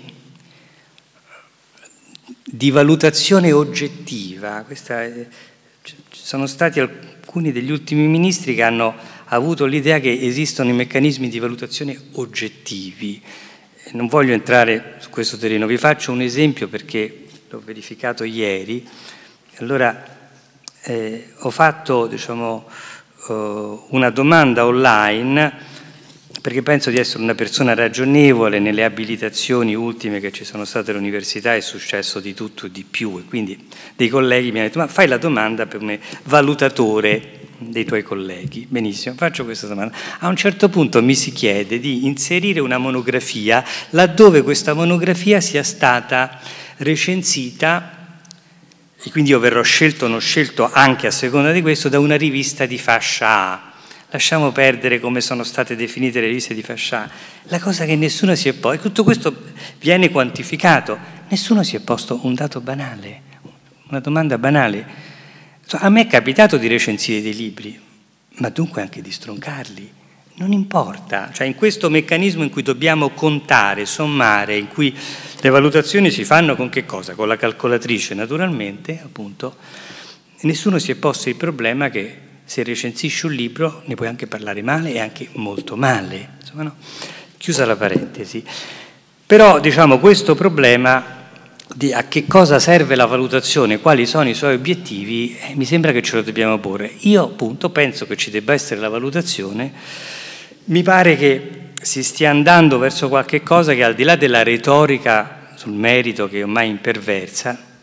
di valutazione oggettiva. Questa è, ci sono stati alcuni degli ultimi ministri che hanno avuto l'idea che esistono i meccanismi di valutazione oggettivi. Non voglio entrare su questo terreno, vi faccio un esempio perché l'ho verificato ieri. Allora eh, ho fatto, diciamo, uh, una domanda online, perché penso di essere una persona ragionevole. Nelle abilitazioni ultime che ci sono state all'università è successo di tutto e di più, e quindi dei colleghi mi hanno detto: ma fai la domanda per me, valutatore dei tuoi colleghi. Benissimo, faccio questa domanda. A un certo punto mi si chiede di inserire una monografia laddove questa monografia sia stata recensita, e quindi io verrò scelto o non scelto anche a seconda di questo, da una rivista di fascia A. Lasciamo perdere come sono state definite le riviste di fascia A. La cosa che nessuno si è posto, e tutto questo viene quantificato, nessuno si è posto un dato banale, una domanda banale. A me è capitato di recensire dei libri, ma dunque anche di stroncarli. Non importa, cioè in questo meccanismo in cui dobbiamo contare, sommare, in cui le valutazioni si fanno con che cosa? Con la calcolatrice, naturalmente, appunto, nessuno si è posto il problema che se recensisci un libro ne puoi anche parlare male e anche molto male. Insomma, no? Chiusa la parentesi. Però, diciamo, questo problema di a che cosa serve la valutazione, quali sono i suoi obiettivi, eh, mi sembra che ce lo dobbiamo porre. Io, appunto, penso che ci debba essere la valutazione. Mi pare che si stia andando verso qualche cosa che, al di là della retorica sul merito che è ormai imperversa,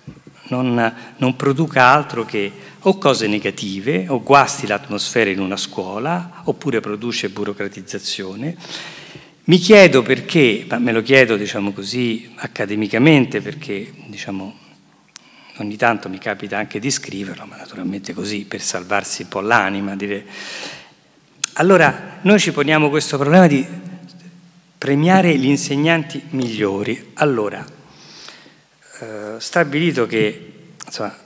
non, non produca altro che o cose negative, o guasti l'atmosfera in una scuola, oppure produce burocratizzazione. Mi chiedo perché, ma me lo chiedo diciamo così accademicamente, perché diciamo ogni tanto mi capita anche di scriverlo, ma naturalmente così per salvarsi un po' l'anima, dire. Allora noi ci poniamo questo problema di premiare gli insegnanti migliori. Allora, eh, stabilito che insomma,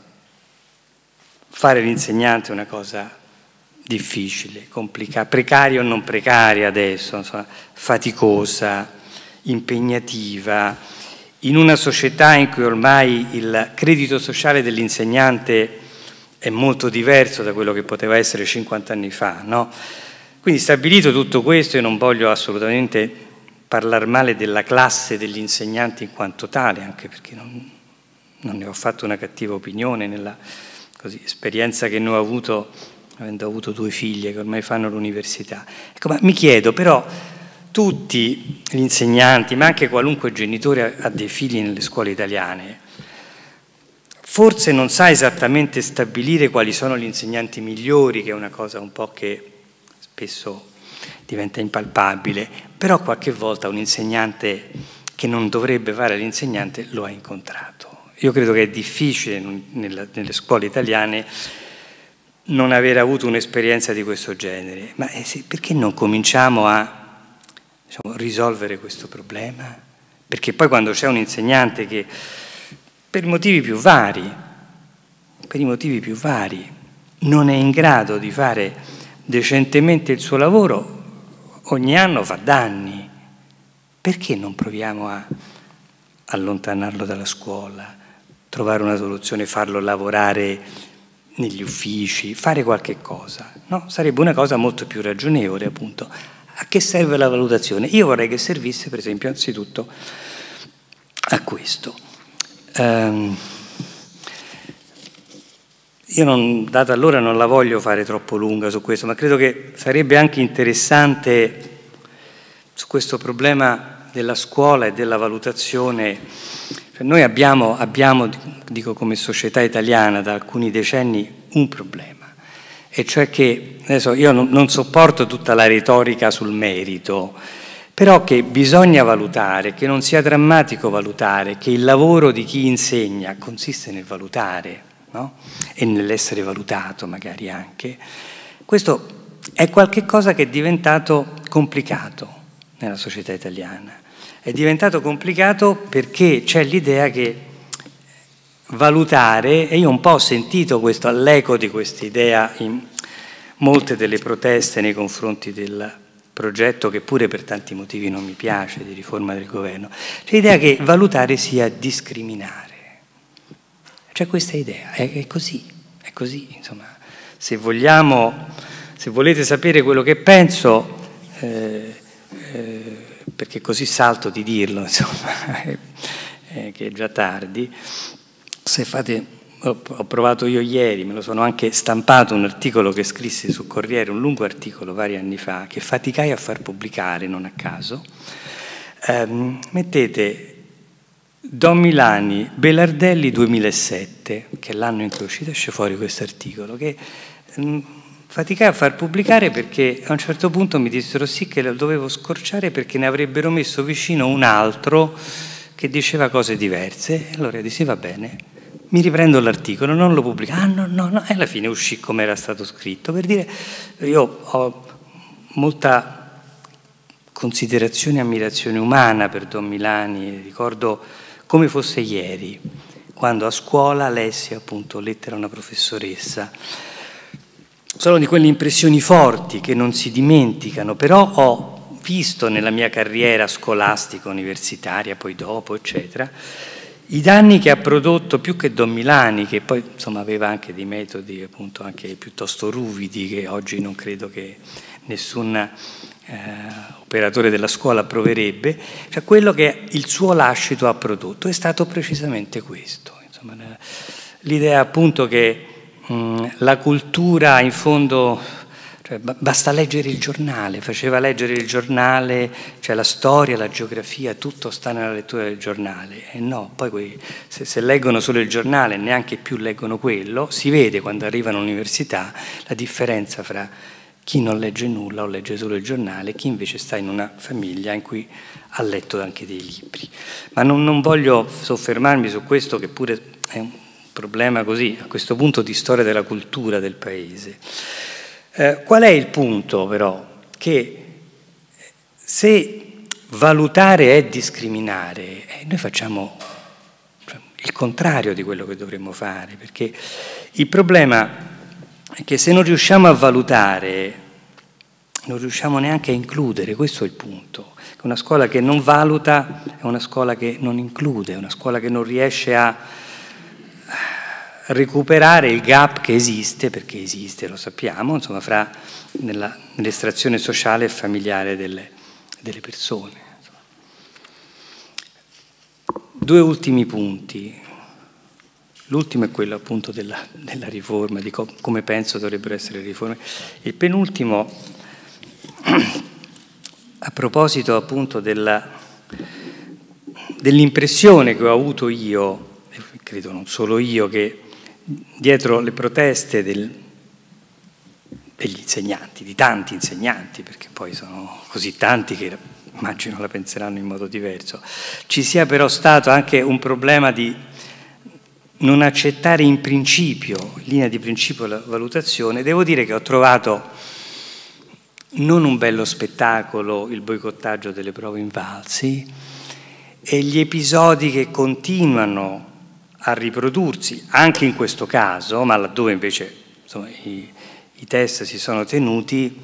fare l'insegnante è una cosa difficile, complicata, precaria o non precaria adesso, insomma, faticosa, impegnativa, in una società in cui ormai il credito sociale dell'insegnante è molto diverso da quello che poteva essere cinquanta anni fa, no? Quindi stabilito tutto questo, io non voglio assolutamente parlare male della classe degli insegnanti in quanto tale, anche perché non, non ne ho fatto una cattiva opinione nella così, esperienza che ne ho avuto, avendo avuto due figlie che ormai fanno l'università. Ecco, ma mi chiedo però, tutti gli insegnanti, ma anche qualunque genitore ha dei figli nelle scuole italiane, forse non sa esattamente stabilire quali sono gli insegnanti migliori, che è una cosa un po' che spesso diventa impalpabile, però qualche volta un insegnante che non dovrebbe fare l'insegnante lo ha incontrato. Io credo che è difficile nelle scuole italiane non aver avuto un'esperienza di questo genere, ma perché non cominciamo a diciamo, risolvere questo problema? Perché poi quando c'è un insegnante che per motivi più vari, per i motivi più vari, non è in grado di fare decentemente il suo lavoro, ogni anno fa danni. Perché non proviamo a allontanarlo dalla scuola, trovare una soluzione, farlo lavorare negli uffici, fare qualche cosa? No? Sarebbe una cosa molto più ragionevole, appunto. A che serve la valutazione? Io vorrei che servisse, per esempio, anzitutto a questo. Um, Io, non, data allora, non la voglio fare troppo lunga su questo, ma credo che sarebbe anche interessante su questo problema della scuola e della valutazione. Cioè, noi abbiamo, abbiamo, dico come società italiana, da alcuni decenni un problema, e cioè che, adesso io non, non sopporto tutta la retorica sul merito, però che bisogna valutare, che non sia drammatico valutare, che il lavoro di chi insegna consiste nel valutare, no? E nell'essere valutato magari anche. Questo è qualcosa che è diventato complicato nella società italiana. È diventato complicato perché c'è l'idea che valutare, e io un po' ho sentito questo, all'eco di questa idea in molte delle proteste nei confronti del progetto, che pure per tanti motivi non mi piace, di riforma del governo, c'è l'idea che valutare sia discriminare. C'è questa idea, è, è così, è così, insomma, se vogliamo, se volete sapere quello che penso, eh, eh, perché così salto di dirlo, insomma, eh, che è già tardi, se fate, ho, ho provato io ieri, me lo sono anche stampato, un articolo che scrissi su Corriere, un lungo articolo vari anni fa, che faticai a far pubblicare, non a caso, eh, mettete Don Milani, Belardelli duemilasette, che è l'anno in cui è uscito, esce fuori questo articolo, che mh, faticai a far pubblicare perché a un certo punto mi dissero sì che lo dovevo scorciare perché ne avrebbero messo vicino un altro che diceva cose diverse. E allora dissi va bene, mi riprendo l'articolo, non lo pubblico. Ah no, no, no, e alla fine uscì come era stato scritto. Per dire, io ho molta considerazione e ammirazione umana per Don Milani, ricordo come fosse ieri, quando a scuola lessi appunto Lettera a una professoressa. Sono di quelle impressioni forti che non si dimenticano, però ho visto nella mia carriera scolastica, universitaria, poi dopo, eccetera, i danni che ha prodotto più che Don Milani, che poi insomma aveva anche dei metodi appunto anche piuttosto ruvidi, che oggi non credo che nessun eh, operatore della scuola approverebbe, cioè quello che il suo lascito ha prodotto è stato precisamente questo. Insomma, l'idea appunto che mh, la cultura in fondo, Cioè, basta leggere il giornale, faceva leggere il giornale, cioè la storia, la geografia, tutto sta nella lettura del giornale. E no, poi quei, se, se leggono solo il giornale e neanche più leggono quello, si vede quando arrivano all'università la differenza fra chi non legge nulla o legge solo il giornale e chi invece sta in una famiglia in cui ha letto anche dei libri. Ma non, non voglio soffermarmi su questo, che pure è un problema così, a questo punto, di storia della cultura del paese. Eh, qual è il punto però? Che se valutare è discriminare, eh, noi facciamo il contrario di quello che dovremmo fare, perché il problema è che se non riusciamo a valutare, non riusciamo neanche a includere, questo è il punto. Una scuola che non valuta è una scuola che non include, è una scuola che non riesce a recuperare il gap che esiste, perché esiste, lo sappiamo, insomma, fra nella, nell'estrazione sociale e familiare delle, delle persone. Due ultimi punti. L'ultimo è quello appunto della, della riforma, di co- come penso dovrebbero essere le riforme. Il penultimo, a proposito appunto della, dell'impressione che ho avuto io, e credo non solo io, che dietro le proteste del, degli insegnanti, di tanti insegnanti, perché poi sono così tanti che immagino la penseranno in modo diverso, ci sia però stato anche un problema di non accettare in principio, in linea di principio, la valutazione. Devo dire che ho trovato non un bello spettacolo il boicottaggio delle prove Invalsi e gli episodi che continuano a riprodursi, anche in questo caso, ma laddove invece insomma, i, i test si sono tenuti,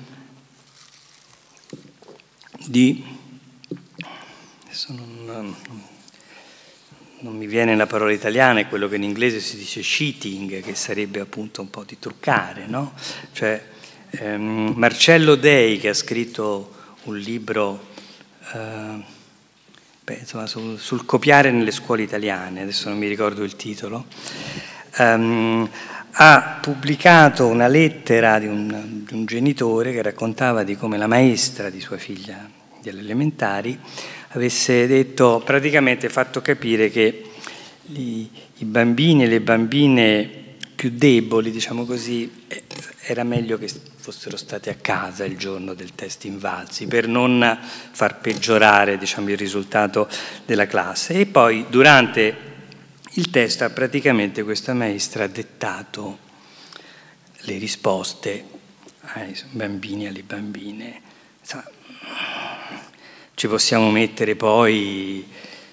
di... Adesso non, non mi viene la parola italiana, è quello che in inglese si dice cheating, che sarebbe appunto un po' di truccare, no? Cioè, ehm, Marcello Dei, che ha scritto un libro... Eh, Beh, insomma, sul, sul copiare nelle scuole italiane, adesso non mi ricordo il titolo, um, ha pubblicato una lettera di un, di un genitore che raccontava di come la maestra di sua figlia delle elementari avesse detto, praticamente fatto capire che i, i bambini e le bambine più deboli, diciamo così, era meglio che fossero stati a casa il giorno del test Invalsi per non far peggiorare, diciamo, il risultato della classe. E poi durante il test praticamente questa maestra ha dettato le risposte ai bambini e alle bambine. Insomma, ci possiamo mettere poi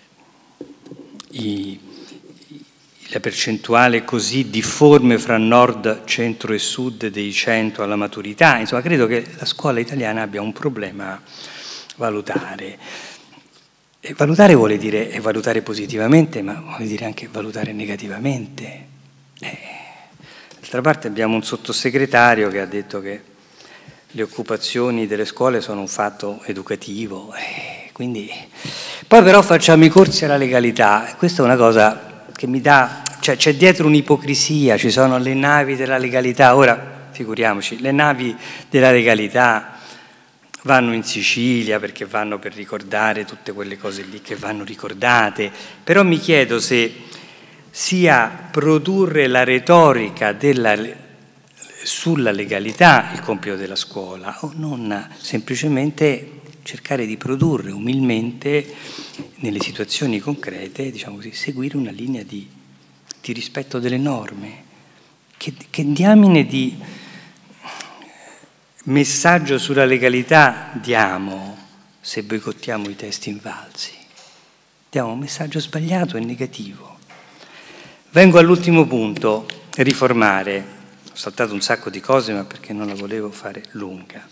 i la percentuale così difforme fra nord, centro e sud dei cento alla maturità. Insomma, credo che la scuola italiana abbia un problema a valutare. E valutare vuole dire e valutare positivamente, ma vuole dire anche valutare negativamente. Eh, d'altra parte abbiamo un sottosegretario che ha detto che le occupazioni delle scuole sono un fatto educativo. Eh, quindi... Poi però facciamo i corsi alla legalità. Questa è una cosa... che mi dà, cioè c'è dietro un'ipocrisia, ci sono le navi della legalità, ora figuriamoci, le navi della legalità vanno in Sicilia perché vanno per ricordare tutte quelle cose lì che vanno ricordate, però mi chiedo se sia produrre la retorica della, sulla legalità il compito della scuola o non semplicemente cercare di produrre umilmente nelle situazioni concrete, diciamo così, seguire una linea di, di rispetto delle norme. Che, che diamine di messaggio sulla legalità diamo se boicottiamo i test Invalsi? Diamo un messaggio sbagliato e negativo. Vengo all'ultimo punto, riformare. Ho saltato un sacco di cose, ma perché non la volevo fare lunga.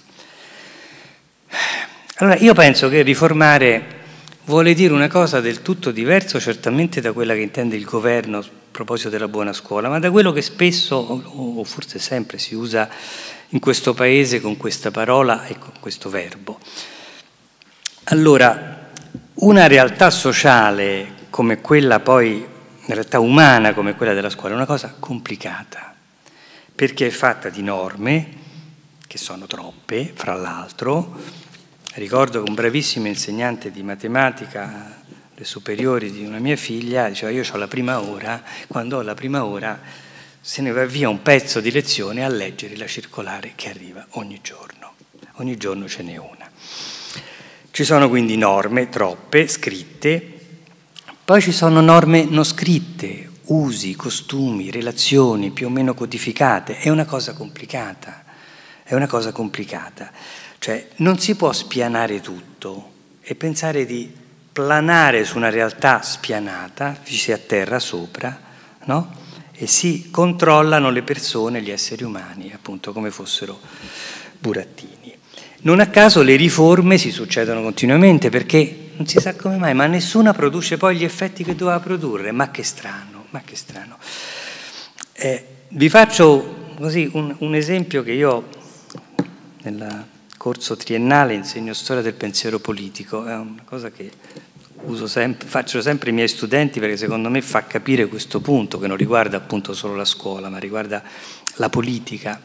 Allora, io penso che riformare vuole dire una cosa del tutto diversa, certamente da quella che intende il governo a proposito della buona scuola, ma da quello che spesso, o forse sempre, si usa in questo paese con questa parola e con questo verbo. Allora, una realtà sociale come quella poi, una realtà umana come quella della scuola, è una cosa complicata, perché è fatta di norme che sono troppe, fra l'altro. Ricordo che un bravissimo insegnante di matematica le superiori di una mia figlia diceva: io ho la prima ora, quando ho la prima ora se ne va via un pezzo di lezione a leggere la circolare che arriva ogni giorno, ogni giorno ce n'è una. Ci sono quindi norme, troppe, scritte, poi ci sono norme non scritte, usi, costumi, relazioni più o meno codificate. È una cosa complicata, è una cosa complicata, cioè non si può spianare tutto e pensare di planare su una realtà spianata, ci si atterra sopra, no? E si controllano le persone, gli esseri umani, appunto come fossero burattini. Non a caso le riforme si succedono continuamente, perché non si sa come mai, ma nessuna produce poi gli effetti che doveva produrre. Ma che strano, ma che strano. Eh, vi faccio così un, un esempio che io nel corso triennale insegno storia del pensiero politico, è una cosa che uso sempre, faccio sempre ai miei studenti, perché secondo me fa capire questo punto che non riguarda appunto solo la scuola, ma riguarda la politica.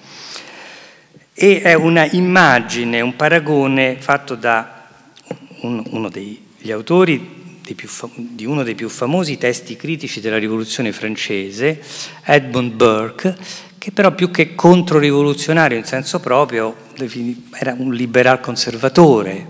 E è una immagine, un paragone fatto da un, uno degli autori dei più di uno dei più famosi testi critici della rivoluzione francese, Edmund Burke, che però più che controrivoluzionario in senso proprio era un liberal conservatore.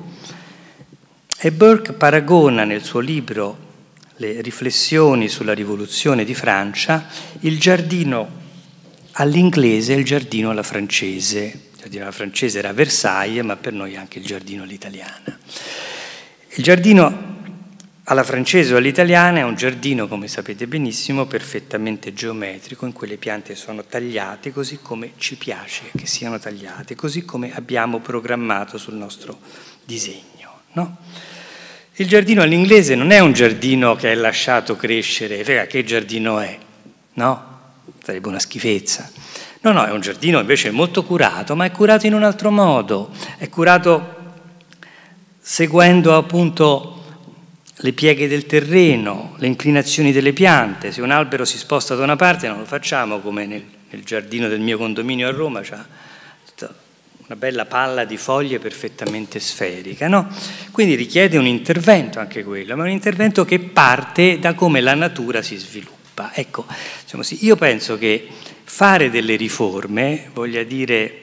E Burke paragona nel suo libro Le riflessioni sulla rivoluzione di Francia il giardino all'inglese e il giardino alla francese. Il giardino alla francese era Versailles, ma per noi anche il giardino all'italiana. Il giardino alla francese o all'italiana è un giardino, come sapete benissimo, perfettamente geometrico, in cui le piante sono tagliate così come ci piace che siano tagliate, così come abbiamo programmato sul nostro disegno, no? Il giardino all'inglese non è un giardino che è lasciato crescere, Vega, che giardino è? No? Sarebbe una schifezza. No, no, è un giardino invece molto curato, ma è curato in un altro modo, è curato seguendo appunto le pieghe del terreno, le inclinazioni delle piante. Se un albero si sposta da una parte non lo facciamo come nel, nel giardino del mio condominio a Roma, c'ha una bella palla di foglie perfettamente sferica, no? Quindi richiede un intervento anche quello, ma un intervento che parte da come la natura si sviluppa. Ecco, diciamo sì, io penso che fare delle riforme voglia dire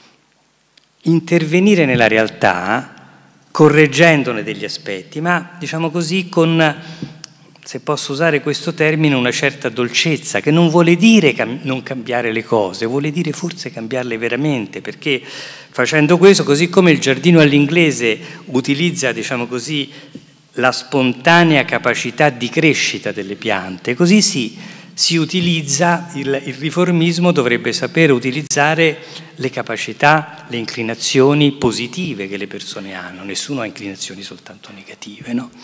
intervenire nella realtà correggendone degli aspetti, ma diciamo così con, se posso usare questo termine, una certa dolcezza, che non vuole dire cam- non cambiare le cose, vuole dire forse cambiarle veramente, perché facendo questo, così come il giardino all'inglese utilizza, diciamo così, la spontanea capacità di crescita delle piante, così si, si utilizza, il, il riformismo dovrebbe sapere utilizzare le capacità, le inclinazioni positive che le persone hanno, nessuno ha inclinazioni soltanto negative, no?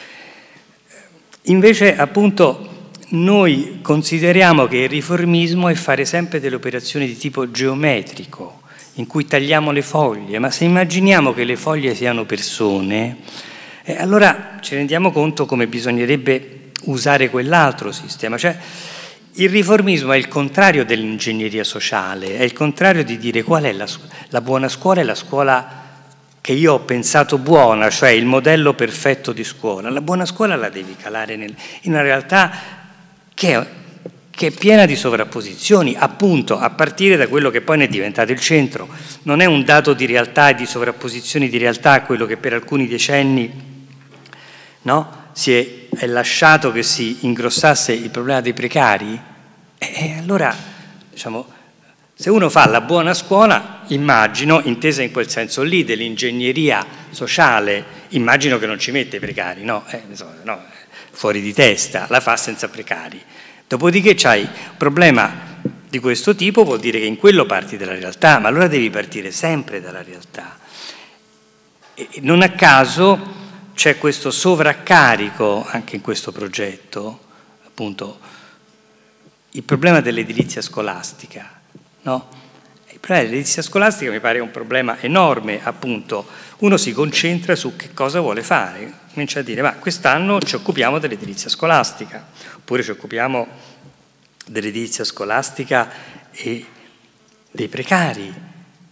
Invece, appunto, noi consideriamo che il riformismo è fare sempre delle operazioni di tipo geometrico, in cui tagliamo le foglie, ma se immaginiamo che le foglie siano persone, eh, allora ci rendiamo conto come bisognerebbe usare quell'altro sistema. Cioè, il riformismo è il contrario dell'ingegneria sociale, è il contrario di dire qual è la, la buona scuola, è la scuola che io ho pensato buona, cioè il modello perfetto di scuola. La buona scuola la devi calare nel, in una realtà che è, che è piena di sovrapposizioni, appunto a partire da quello che poi ne è diventato il centro. Non è un dato di realtà e di sovrapposizioni di realtà quello che per alcuni decenni, no, si è, è lasciato che si ingrossasse il problema dei precari. E, e allora, diciamo, se uno fa la buona scuola, immagino, intesa in quel senso lì, dell'ingegneria sociale, immagino che non ci mette i precari, no? Eh, no, fuori di testa, la fa senza precari. Dopodiché c'hai un problema di questo tipo, vuol dire che in quello parti dalla realtà, ma allora devi partire sempre dalla realtà. E non a caso c'è questo sovraccarico anche in questo progetto, appunto, il problema dell'edilizia scolastica, no? Il problema dell'edilizia scolastica mi pare un problema enorme, appunto. Uno si concentra su che cosa vuole fare, comincia a dire, ma quest'anno ci occupiamo dell'edilizia scolastica, oppure ci occupiamo dell'edilizia scolastica e dei precari.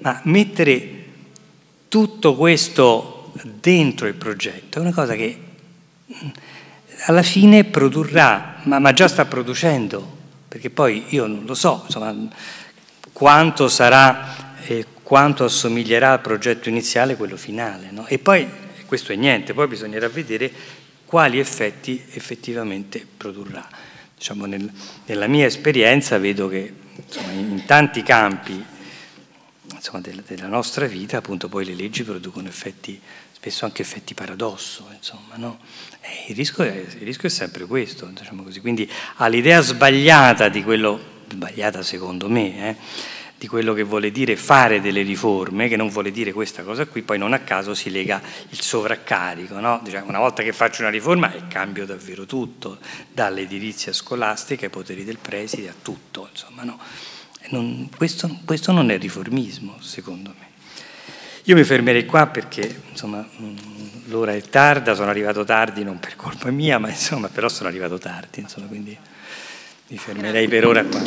ma mettere tutto questo dentro il progetto è una cosa che alla fine produrrà, ma, ma già sta producendo, perché poi io non lo so, insomma, quanto sarà, eh, quanto assomiglierà al progetto iniziale quello finale, no? E poi, questo è niente, poi bisognerà vedere quali effetti effettivamente produrrà. Diciamo, nel, nella mia esperienza vedo che insomma, in, in tanti campi insomma, del, della nostra vita, appunto, poi le leggi producono effetti, spesso anche effetti paradosso, insomma, no? E il rischio è, il rischio è sempre questo, diciamo così. Quindi all'idea sbagliata di quello, sbagliata secondo me, eh, di quello che vuole dire fare delle riforme, che non vuole dire questa cosa qui, poi non a caso si lega il sovraccarico, no? Diciamo, una volta che faccio una riforma e cambio davvero tutto, dall'edilizia scolastica ai poteri del preside a tutto, insomma, no? Non, questo, questo non è riformismo, secondo me. Io mi fermerei qua perché, insomma, l'ora è tarda, sono arrivato tardi, non per colpa mia, ma insomma, però sono arrivato tardi, insomma, quindi mi fermerei per ora qua.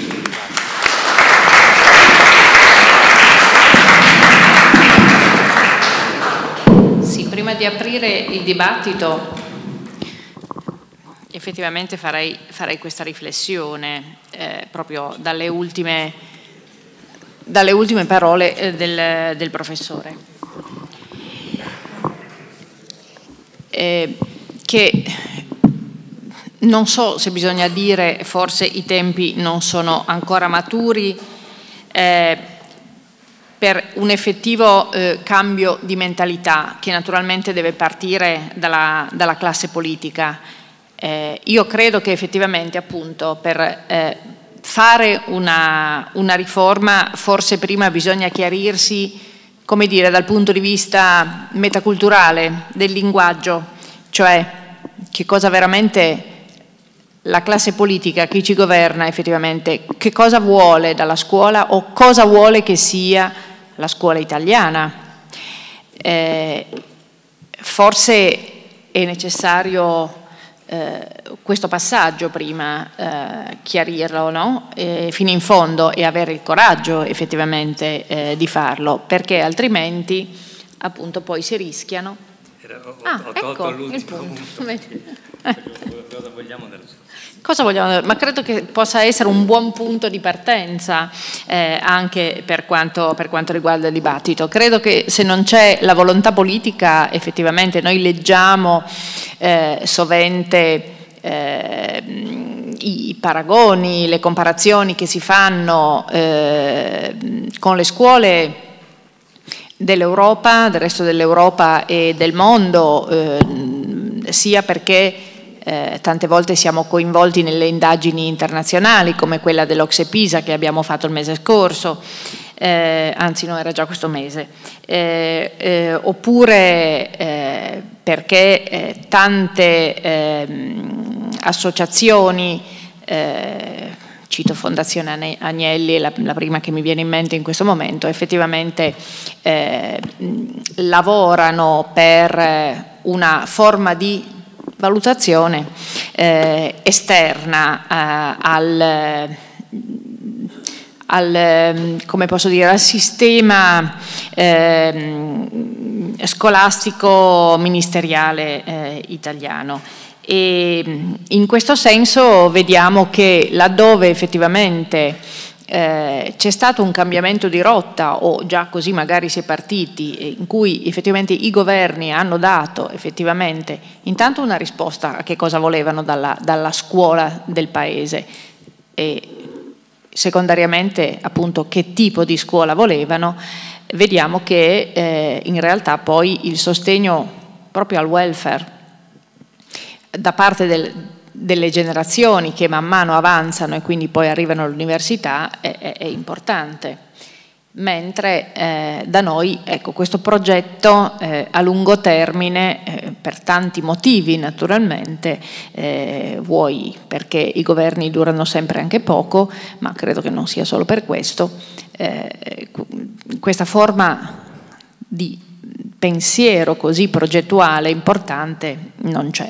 Sì, prima di aprire il dibattito, effettivamente farei, farei questa riflessione eh, proprio dalle ultime, dalle ultime parole eh, del, del professore. Eh, che non so se bisogna dire, forse i tempi non sono ancora maturi eh, per un effettivo eh, cambio di mentalità che naturalmente deve partire dalla, dalla classe politica. Eh, io credo che effettivamente appunto per eh, fare una, una riforma forse prima bisogna chiarirsi, come dire, dal punto di vista metaculturale del linguaggio, cioè che cosa veramente la classe politica, chi ci governa effettivamente, che cosa vuole dalla scuola o cosa vuole che sia la scuola italiana. Eh, forse è necessario eh, questo passaggio prima, eh, chiarirlo, no? eh, fino in fondo e avere il coraggio effettivamente eh, di farlo, perché altrimenti appunto poi si rischiano. Era, ho, ah, ho ecco il punto. Cosa vogliamo dalla scuola? Cosa vogliamo? Ma credo che possa essere un buon punto di partenza eh, anche per quanto, per quanto riguarda il dibattito. Credo che se non c'è la volontà politica, effettivamente noi leggiamo eh, sovente eh, i paragoni, le comparazioni che si fanno eh, con le scuole dell'Europa, del resto dell'Europa e del mondo, eh, sia perché Eh, tante volte siamo coinvolti nelle indagini internazionali come quella dell'Ocse Pisa che abbiamo fatto il mese scorso, eh, anzi no, era già questo mese, eh, eh, oppure eh, perché eh, tante eh, associazioni, eh, cito Fondazione Agnelli, la, la prima che mi viene in mente in questo momento, effettivamente eh, lavorano per una forma di valutazione eh, esterna eh, al, al, come posso dire, al sistema eh, scolastico ministeriale eh, italiano. E in questo senso vediamo che laddove effettivamente Eh, c'è stato un cambiamento di rotta o già così magari si è partiti, in cui effettivamente i governi hanno dato effettivamente intanto una risposta a che cosa volevano dalla, dalla scuola del paese e secondariamente appunto che tipo di scuola volevano, vediamo che eh, in realtà poi il sostegno proprio al welfare da parte del delle generazioni che man mano avanzano e quindi poi arrivano all'università è, è, è importante, mentre eh, da noi ecco, questo progetto eh, a lungo termine eh, per tanti motivi naturalmente, eh, vuoi perché i governi durano sempre anche poco, ma credo che non sia solo per questo, eh, questa forma di pensiero così progettuale importante non c'è.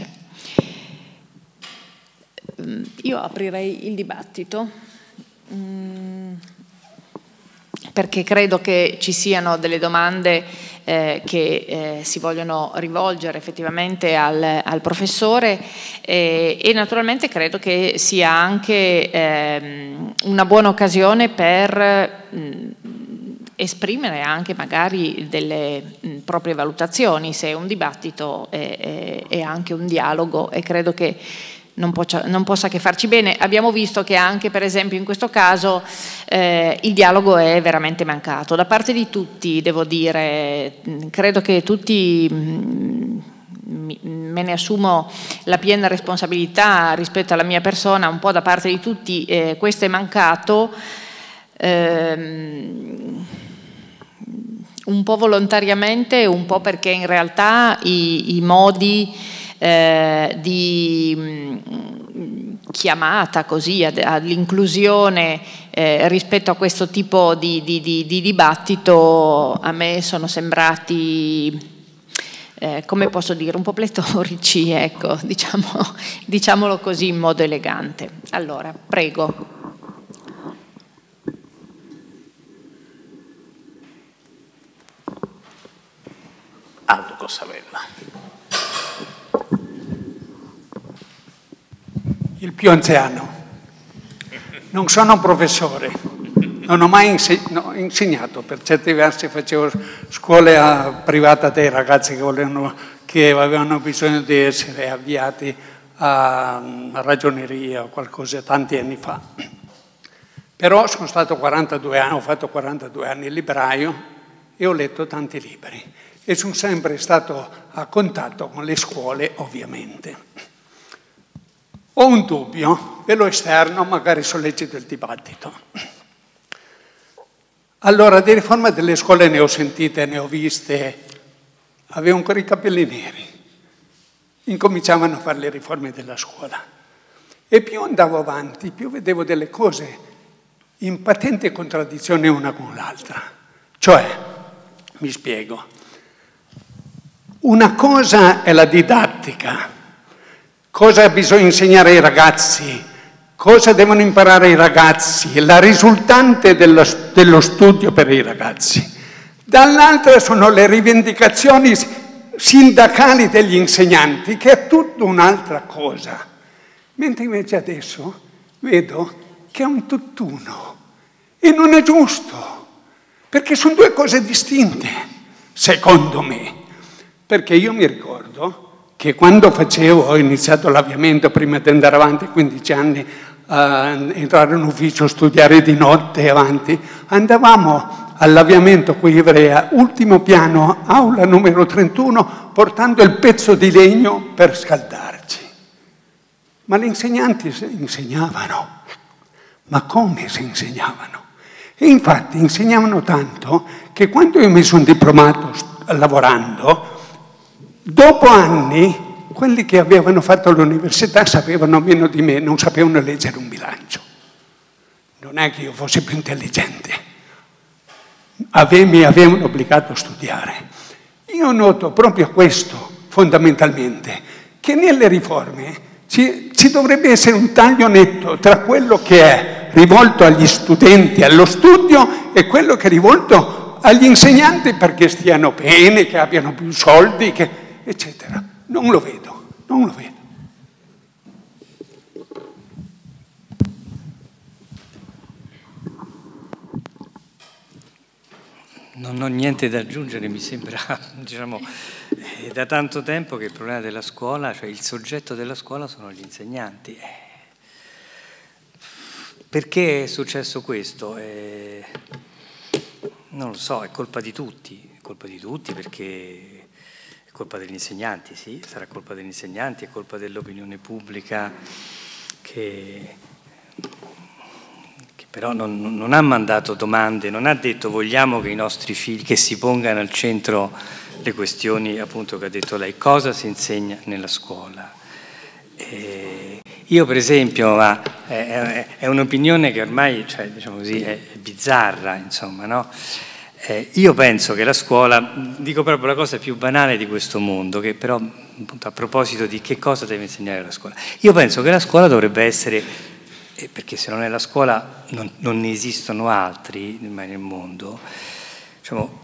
Io aprirei il dibattito. perché credo che ci siano delle domande eh, che eh, si vogliono rivolgere effettivamente al, al professore eh, e naturalmente credo che sia anche eh, una buona occasione per mh, esprimere anche magari delle mh, proprie valutazioni, se è un dibattito è, è, è anche un dialogo, e credo che non, possa, non possa che farci bene. Abbiamo visto che anche per esempio in questo caso eh, il dialogo è veramente mancato da parte di tutti, devo dire. Credo che tutti mh, me ne assumo la piena responsabilità rispetto alla mia persona, un po' da parte di tutti eh, questo è mancato. Ehm, un po' volontariamente, un po' perché in realtà i, i modi eh, di mh, chiamata così all'inclusione eh, rispetto a questo tipo di, di, di, di dibattito a me sono sembrati eh, come posso dire, un po' pletorici, ecco, diciamo, diciamolo così in modo elegante. Allora, prego. Aldo Cossavella. Il più anziano. Non sono un professore, non ho mai inseg- no, insegnato, per certi versi facevo scuola privata dei ragazzi che, volevano, che avevano bisogno di essere avviati a, a ragioneria o qualcosa tanti anni fa. Però sono stato quarantadue anni, ho fatto quarantadue anni libraio e ho letto tanti libri. E sono sempre stato a contatto con le scuole, ovviamente. Ho un dubbio, ve lo esterno, magari sollecito il dibattito. Allora, di riforma delle scuole ne ho sentite, ne ho viste, avevo ancora i capelli neri. Incominciavano a fare le riforme della scuola. E più andavo avanti, più vedevo delle cose in patente contraddizione una con l'altra. Cioè, mi spiego. Una cosa è la didattica, cosa bisogna insegnare ai ragazzi, cosa devono imparare i ragazzi, la risultante dello, dello studio per i ragazzi. Dall'altra sono le rivendicazioni sindacali degli insegnanti, che è tutta un'altra cosa. Mentre invece adesso vedo che è un tutt'uno e non è giusto, perché sono due cose distinte, secondo me. Perché io mi ricordo che quando facevo, ho iniziato l'avviamento prima di andare avanti, quindici anni, a entrare in ufficio, studiare di notte e avanti, andavamo all'avviamento qui a Ivrea, ultimo piano, aula numero trentuno, portando il pezzo di legno per scaldarci. Ma gli insegnanti insegnavano. Ma come si insegnavano? E infatti insegnavano tanto che quando io mi sono diplomato lavorando, dopo anni, quelli che avevano fatto l'università sapevano meno di me, non sapevano leggere un bilancio. Non è che io fossi più intelligente. Ave- mi avevano obbligato a studiare. Io noto proprio questo, fondamentalmente, che nelle riforme ci, ci dovrebbe essere un taglio netto tra quello che è rivolto agli studenti, allo studio, e quello che è rivolto agli insegnanti perché stiano bene, che abbiano più soldi, che... eccetera. Non lo vedo, non lo vedo. Non ho niente da aggiungere, mi sembra, diciamo, è da tanto tempo che il problema della scuola, cioè il soggetto della scuola sono gli insegnanti. Perché è successo questo? Eh, non lo so, è colpa di tutti, è colpa di tutti perché... colpa degli insegnanti, sì, sarà colpa degli insegnanti, è colpa dell'opinione pubblica che, che però non, non ha mandato domande, non ha detto vogliamo che i nostri figli, che si pongano al centro le questioni appunto che ha detto lei, cosa si insegna nella scuola. E io per esempio, ma è, è un'opinione che ormai, cioè, diciamo così, è bizzarra, insomma, no? Eh, io penso che la scuola, dico proprio la cosa più banale di questo mondo, che però appunto, a proposito di che cosa deve insegnare la scuola, io penso che la scuola dovrebbe essere eh, perché se non è la scuola non, non ne esistono altri nel mondo, diciamo,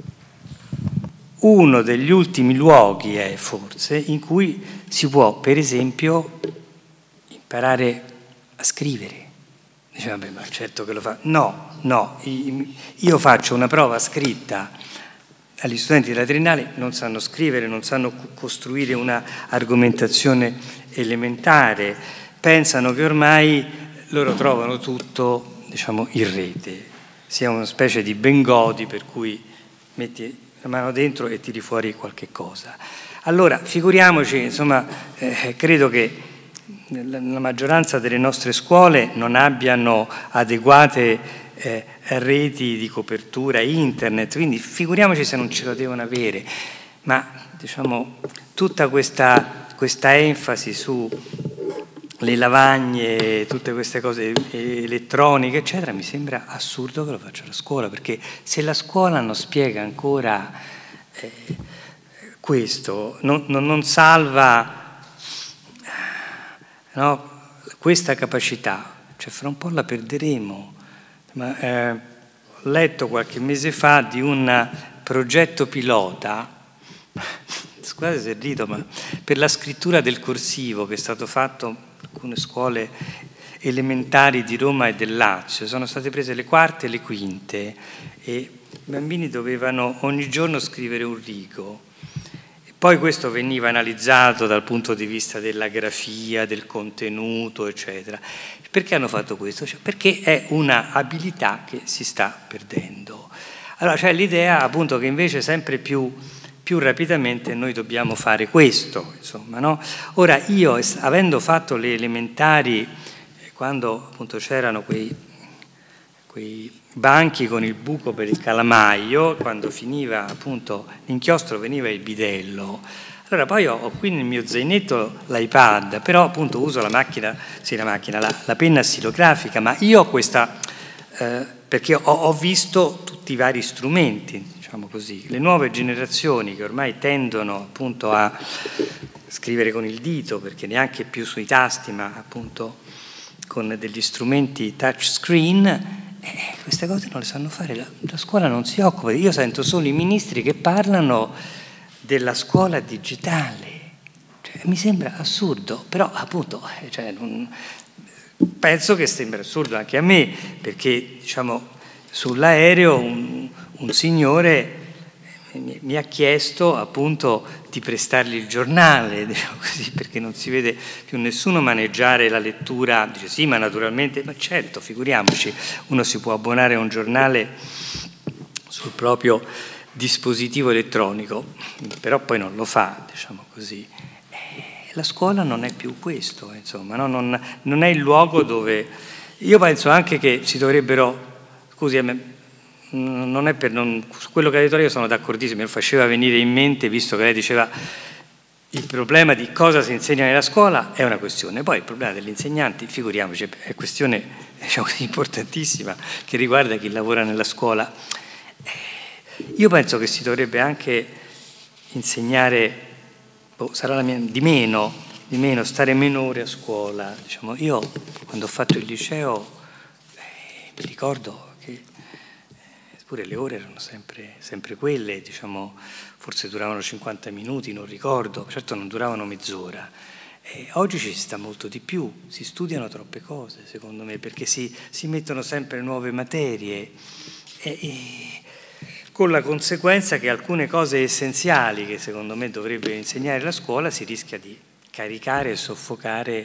uno degli ultimi luoghi è forse in cui si può, per esempio, imparare a scrivere. Dice, vabbè, ma certo che lo fa. No, no, io faccio una prova scritta agli studenti della triennale, non sanno scrivere, non sanno costruire una argomentazione elementare, pensano che ormai loro trovano tutto, diciamo, in rete, sia una specie di Bengodi per cui metti la mano dentro e tiri fuori qualche cosa. Allora, figuriamoci, insomma, eh, credo che la maggioranza delle nostre scuole non abbiano adeguate eh, reti di copertura internet, quindi figuriamoci se non ce lo devono avere, ma diciamo tutta questa, questa enfasi su le lavagne, tutte queste cose elettroniche, eccetera, mi sembra assurdo che lo faccia la scuola, perché se la scuola non spiega ancora eh, questo, non, non, non salva, no, questa capacità, cioè fra un po' la perderemo. Ma, eh, ho letto qualche mese fa di un progetto pilota, scusate se rido, ma per la scrittura del corsivo che è stato fatto in alcune scuole elementari di Roma e del Lazio. Sono state prese le quarte e le quinte e i bambini dovevano ogni giorno scrivere un rigo. E poi questo veniva analizzato dal punto di vista della grafia, del contenuto, eccetera. Perché hanno fatto questo? Cioè, perché è una abilità che si sta perdendo. Allora c'è l'idea appunto che invece sempre più, più rapidamente noi dobbiamo fare questo, insomma, no? Ora io, avendo fatto le elementari, quando appunto c'erano quei, quei banchi con il buco per il calamaio, quando finiva appunto l'inchiostro veniva il bidello. Allora poi ho, ho qui nel mio zainetto l'iPad, però appunto uso la macchina, sì la macchina, la, la penna stilografica, ma io ho questa, eh, perché ho, ho visto tutti i vari strumenti, diciamo così, le nuove generazioni che ormai tendono appunto a scrivere con il dito, perché neanche più sui tasti, ma appunto con degli strumenti touch screen, eh, queste cose non le sanno fare, la, la scuola non si occupa, io sento solo i ministri che parlano della scuola digitale, cioè, mi sembra assurdo, però appunto cioè, non, penso che sembra assurdo anche a me, perché diciamo sull'aereo un, un signore mi, mi ha chiesto appunto di prestargli il giornale, diciamo così, perché non si vede più nessuno maneggiare la lettura, dice sì ma naturalmente, ma certo figuriamoci, uno si può abbonare a un giornale sul proprio dispositivo elettronico, però poi non lo fa, diciamo così. E la scuola non è più questo, insomma, no? non, non è il luogo dove... Io penso anche che si dovrebbero... Scusi, a me, non è per... Non, su quello che ha detto lei io sono d'accordissimo, mi faceva venire in mente, visto che lei diceva il problema di cosa si insegna nella scuola è una questione, poi il problema degli insegnanti, figuriamoci, è questione diciamo, importantissima che riguarda chi lavora nella scuola. Io penso che si dovrebbe anche insegnare, boh, sarà la mia, di meno, di meno, stare meno ore a scuola. Diciamo, io quando ho fatto il liceo eh, mi ricordo che eh, pure le ore erano sempre, sempre quelle, diciamo, forse duravano cinquanta minuti, non ricordo, certo non duravano mezz'ora. Eh, oggi ci si sta molto di più, si studiano troppe cose secondo me, perché si, si mettono sempre nuove materie. E, e, con la conseguenza che alcune cose essenziali che secondo me dovrebbe insegnare la scuola si rischia di caricare e soffocare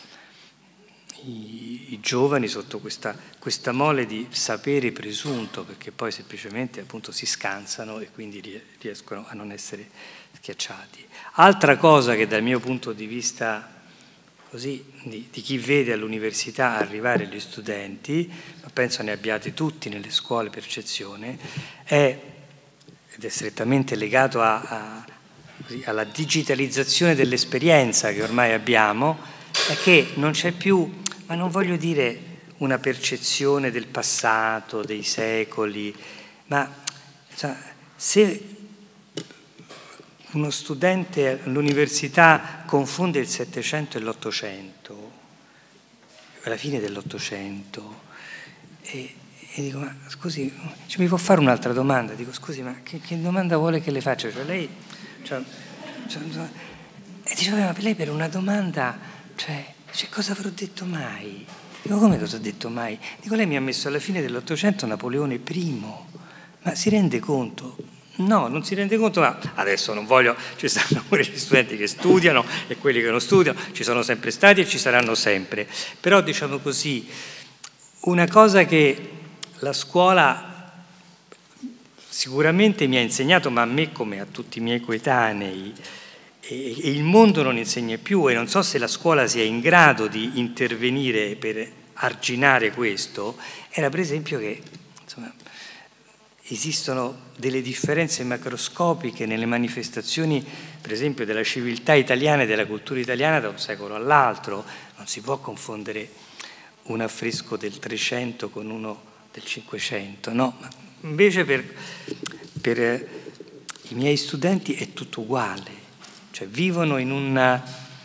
i, i giovani sotto questa, questa mole di sapere presunto, perché poi semplicemente appunto si scansano e quindi riescono a non essere schiacciati. Altra cosa che dal mio punto di vista così, di, di chi vede all'università arrivare gli studenti, ma penso ne abbiate tutti nelle scuole percezione, è, ed è strettamente legato a, a, così, alla digitalizzazione dell'esperienza che ormai abbiamo, è che non c'è più, ma non voglio dire una percezione del passato, dei secoli, ma cioè, se uno studente all'università confonde il Settecento e l'Ottocento, alla fine dell'Ottocento, e, e dico, ma scusi, cioè, mi può fare un'altra domanda? Dico, scusi, ma che, che domanda vuole che le faccia? Cioè, lei, cioè, cioè, e diceva, ma lei per una domanda, cioè, cioè, cosa avrò detto mai? Dico, come cosa ho detto mai? Dico, lei mi ha messo alla fine dell'Ottocento Napoleone primo, ma si rende conto? No, non si rende conto, ma adesso non voglio, ci stanno pure gli studenti che studiano e quelli che non studiano, ci sono sempre stati e ci saranno sempre. Però diciamo così, una cosa che la scuola sicuramente mi ha insegnato, ma a me come a tutti i miei coetanei, e, e il mondo non insegna più, e non so se la scuola sia in grado di intervenire per arginare questo, era per esempio che insomma, esistono delle differenze macroscopiche nelle manifestazioni, per esempio, della civiltà italiana e della cultura italiana da un secolo all'altro. Non si può confondere un affresco del Trecento con uno del Cinquecento, no? Invece per, per i miei studenti è tutto uguale, cioè vivono in un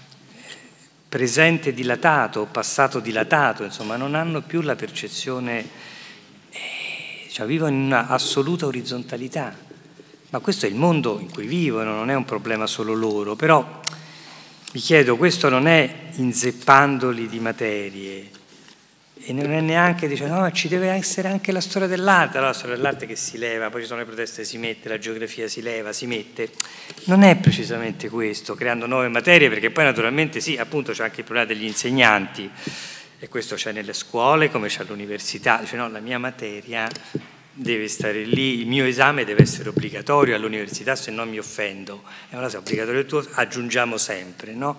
presente dilatato, passato dilatato, insomma non hanno più la percezione, cioè vivono in una assoluta orizzontalità, ma questo è il mondo in cui vivono, non è un problema solo loro. Però mi chiedo, questo non è inzeppandoli di materie e non è neanche dicendo no, ma ci deve essere anche la storia dell'arte, allora la storia dell'arte che si leva, poi ci sono le proteste, si mette, la geografia si leva, si mette. Non è precisamente questo, creando nuove materie, perché poi naturalmente sì, appunto c'è anche il problema degli insegnanti, e questo c'è nelle scuole come c'è all'università, dice no, la mia materia deve stare lì, il mio esame deve essere obbligatorio all'università, se no mi offendo, e allora se è obbligatorio il tuo aggiungiamo sempre, no?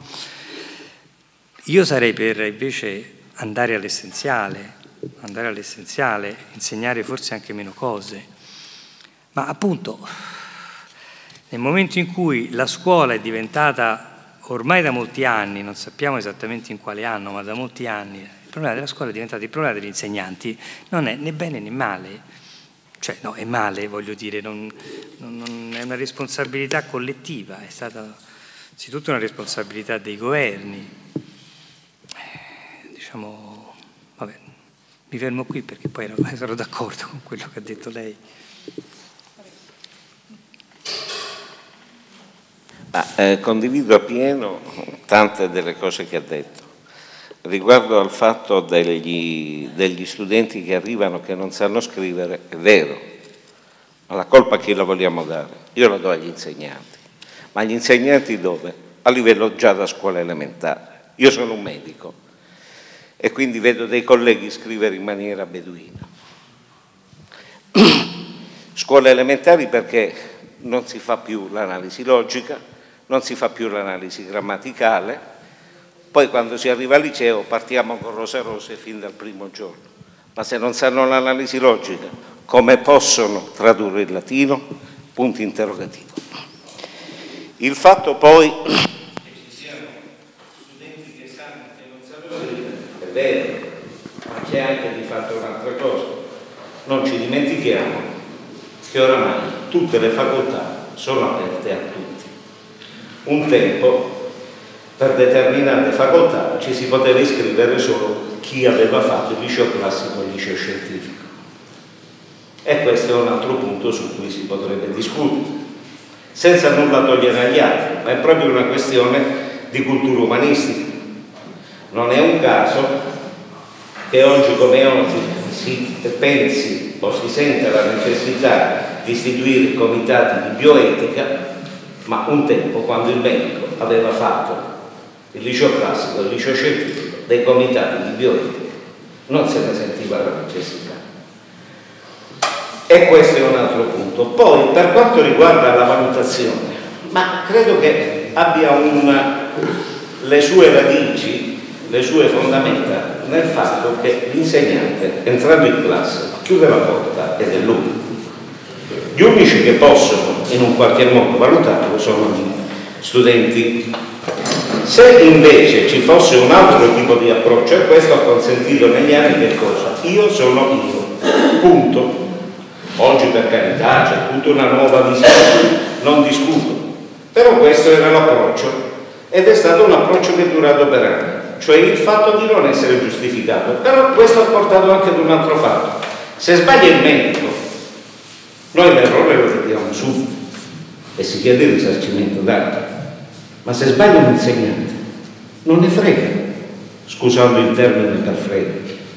Io sarei per invece andare all'essenziale, andare all'essenziale, insegnare forse anche meno cose, ma appunto nel momento in cui la scuola è diventata ormai da molti anni, non sappiamo esattamente in quale anno, ma da molti anni, il problema della scuola è diventato il problema degli insegnanti, non è né bene né male, cioè no, è male, voglio dire, non, non, non è una responsabilità collettiva, è stata anzitutto una responsabilità dei governi. Eh, diciamo, vabbè, mi fermo qui perché poi sarò d'accordo con quello che ha detto lei. Ah, eh, condivido appieno tante delle cose che ha detto. Riguardo al fatto degli, degli studenti che arrivano che non sanno scrivere, è vero, ma la colpa a chi la vogliamo dare? Io la do agli insegnanti. Ma agli insegnanti dove? A livello già da scuola elementare. Io sono un medico e quindi vedo dei colleghi scrivere in maniera beduina. Scuole elementari perché non si fa più l'analisi logica, non si fa più l'analisi grammaticale, poi quando si arriva al liceo partiamo con rose rose fin dal primo giorno. Ma se non sanno l'analisi logica, come possono tradurre il latino? Punto interrogativo. Il fatto poi che ci siano studenti che sanno e non sanno scrivere, è vero, ma c'è anche di fatto un'altra cosa. Non ci dimentichiamo che oramai tutte le facoltà sono aperte a tutti. Un tempo per determinate facoltà ci si poteva iscrivere solo chi aveva fatto il liceo classico e il liceo scientifico. E questo è un altro punto su cui si potrebbe discutere, senza nulla togliere agli altri, ma è proprio una questione di cultura umanistica. Non è un caso che oggi come oggi si pensi o si sente la necessità di istituire comitati di bioetica, ma un tempo, quando il medico aveva fatto il liceo classico e il liceo scientifico, dei comitati di bioetica, non se ne sentiva la necessità. E questo è un altro punto. Poi, per quanto riguarda la valutazione, ma credo che abbia una, le sue radici, le sue fondamenta nel fatto che l'insegnante, entrando in classe, chiude la porta ed è lui. Gli unici che possono in un qualche modo valutarlo sono gli studenti. Se invece ci fosse un altro tipo di approccio, e questo ha consentito negli anni che cosa? Io sono io, punto. Oggi per carità c'è tutta una nuova visione, non discuto, però questo era l'approccio ed è stato un approccio che è durato per anni, cioè il fatto di non essere giustificato. Però questo ha portato anche ad un altro fatto. Se sbaglia il medico, noi l'errore lo vediamo subito e si chiede il risarcimento danni. Ma se sbaglia un insegnante, non ne frega, scusando il termine per frega,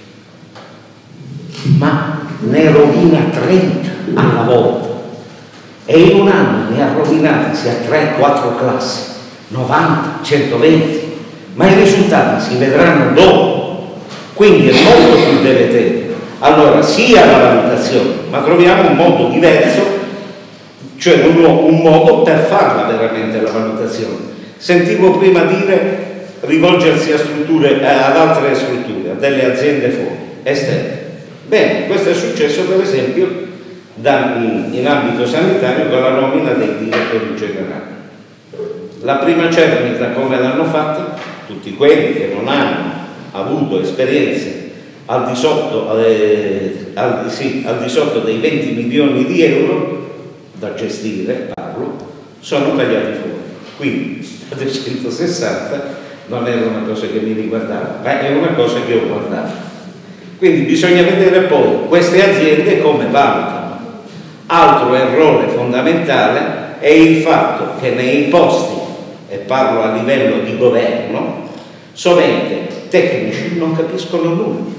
ma ne rovina trenta alla volta. E in un anno ne ha rovinati sia tre quattro classi, novanta, centoventi, ma i risultati si vedranno dopo, quindi è molto più deleterio. Allora sia la valutazione, ma troviamo un modo diverso, cioè un, un modo per farla veramente la valutazione. Sentivo prima dire rivolgersi a strutture, ad altre strutture, a delle aziende fuori, esterne. Bene, questo è successo per esempio In, in ambito sanitario con la nomina dei direttori generali. La prima cernita come l'hanno fatta? Tutti quelli che non hanno avuto esperienze al di sotto, eh, al, sì, al di sotto dei venti milioni di euro da gestire, parlo, sono tagliati fuori. Quindi la trecentosessanta non era una cosa che mi riguardava, ma è una cosa che ho guardato. Quindi bisogna vedere poi queste aziende come valutano. Altro errore fondamentale è il fatto che nei posti, e parlo a livello di governo, sovente tecnici non capiscono nulla.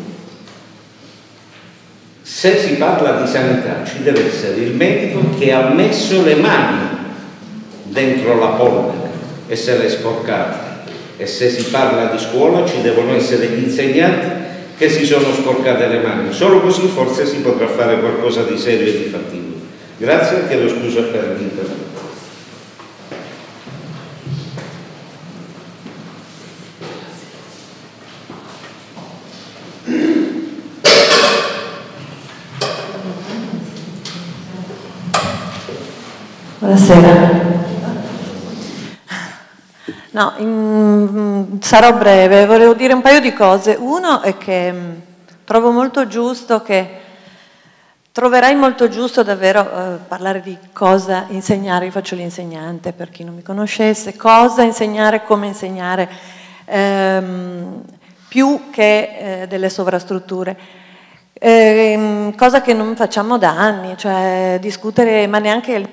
Se si parla di sanità ci deve essere il medico che ha messo le mani dentro la polvere e se l'è sporcata, e se si parla di scuola ci devono essere gli insegnanti che si sono sporcate le mani. Solo così forse si potrà fare qualcosa di serio e di fattibile. Grazie e chiedo scusa per l'intervento. Buonasera. No, in, sarò breve, volevo dire un paio di cose. Uno è che mh, trovo molto giusto che Troverai molto giusto davvero eh, parlare di cosa insegnare. Io faccio l'insegnante, per chi non mi conoscesse, cosa insegnare, come insegnare, ehm, più che eh, delle sovrastrutture. Eh, cosa che non facciamo da anni, cioè discutere, ma neanche... Il...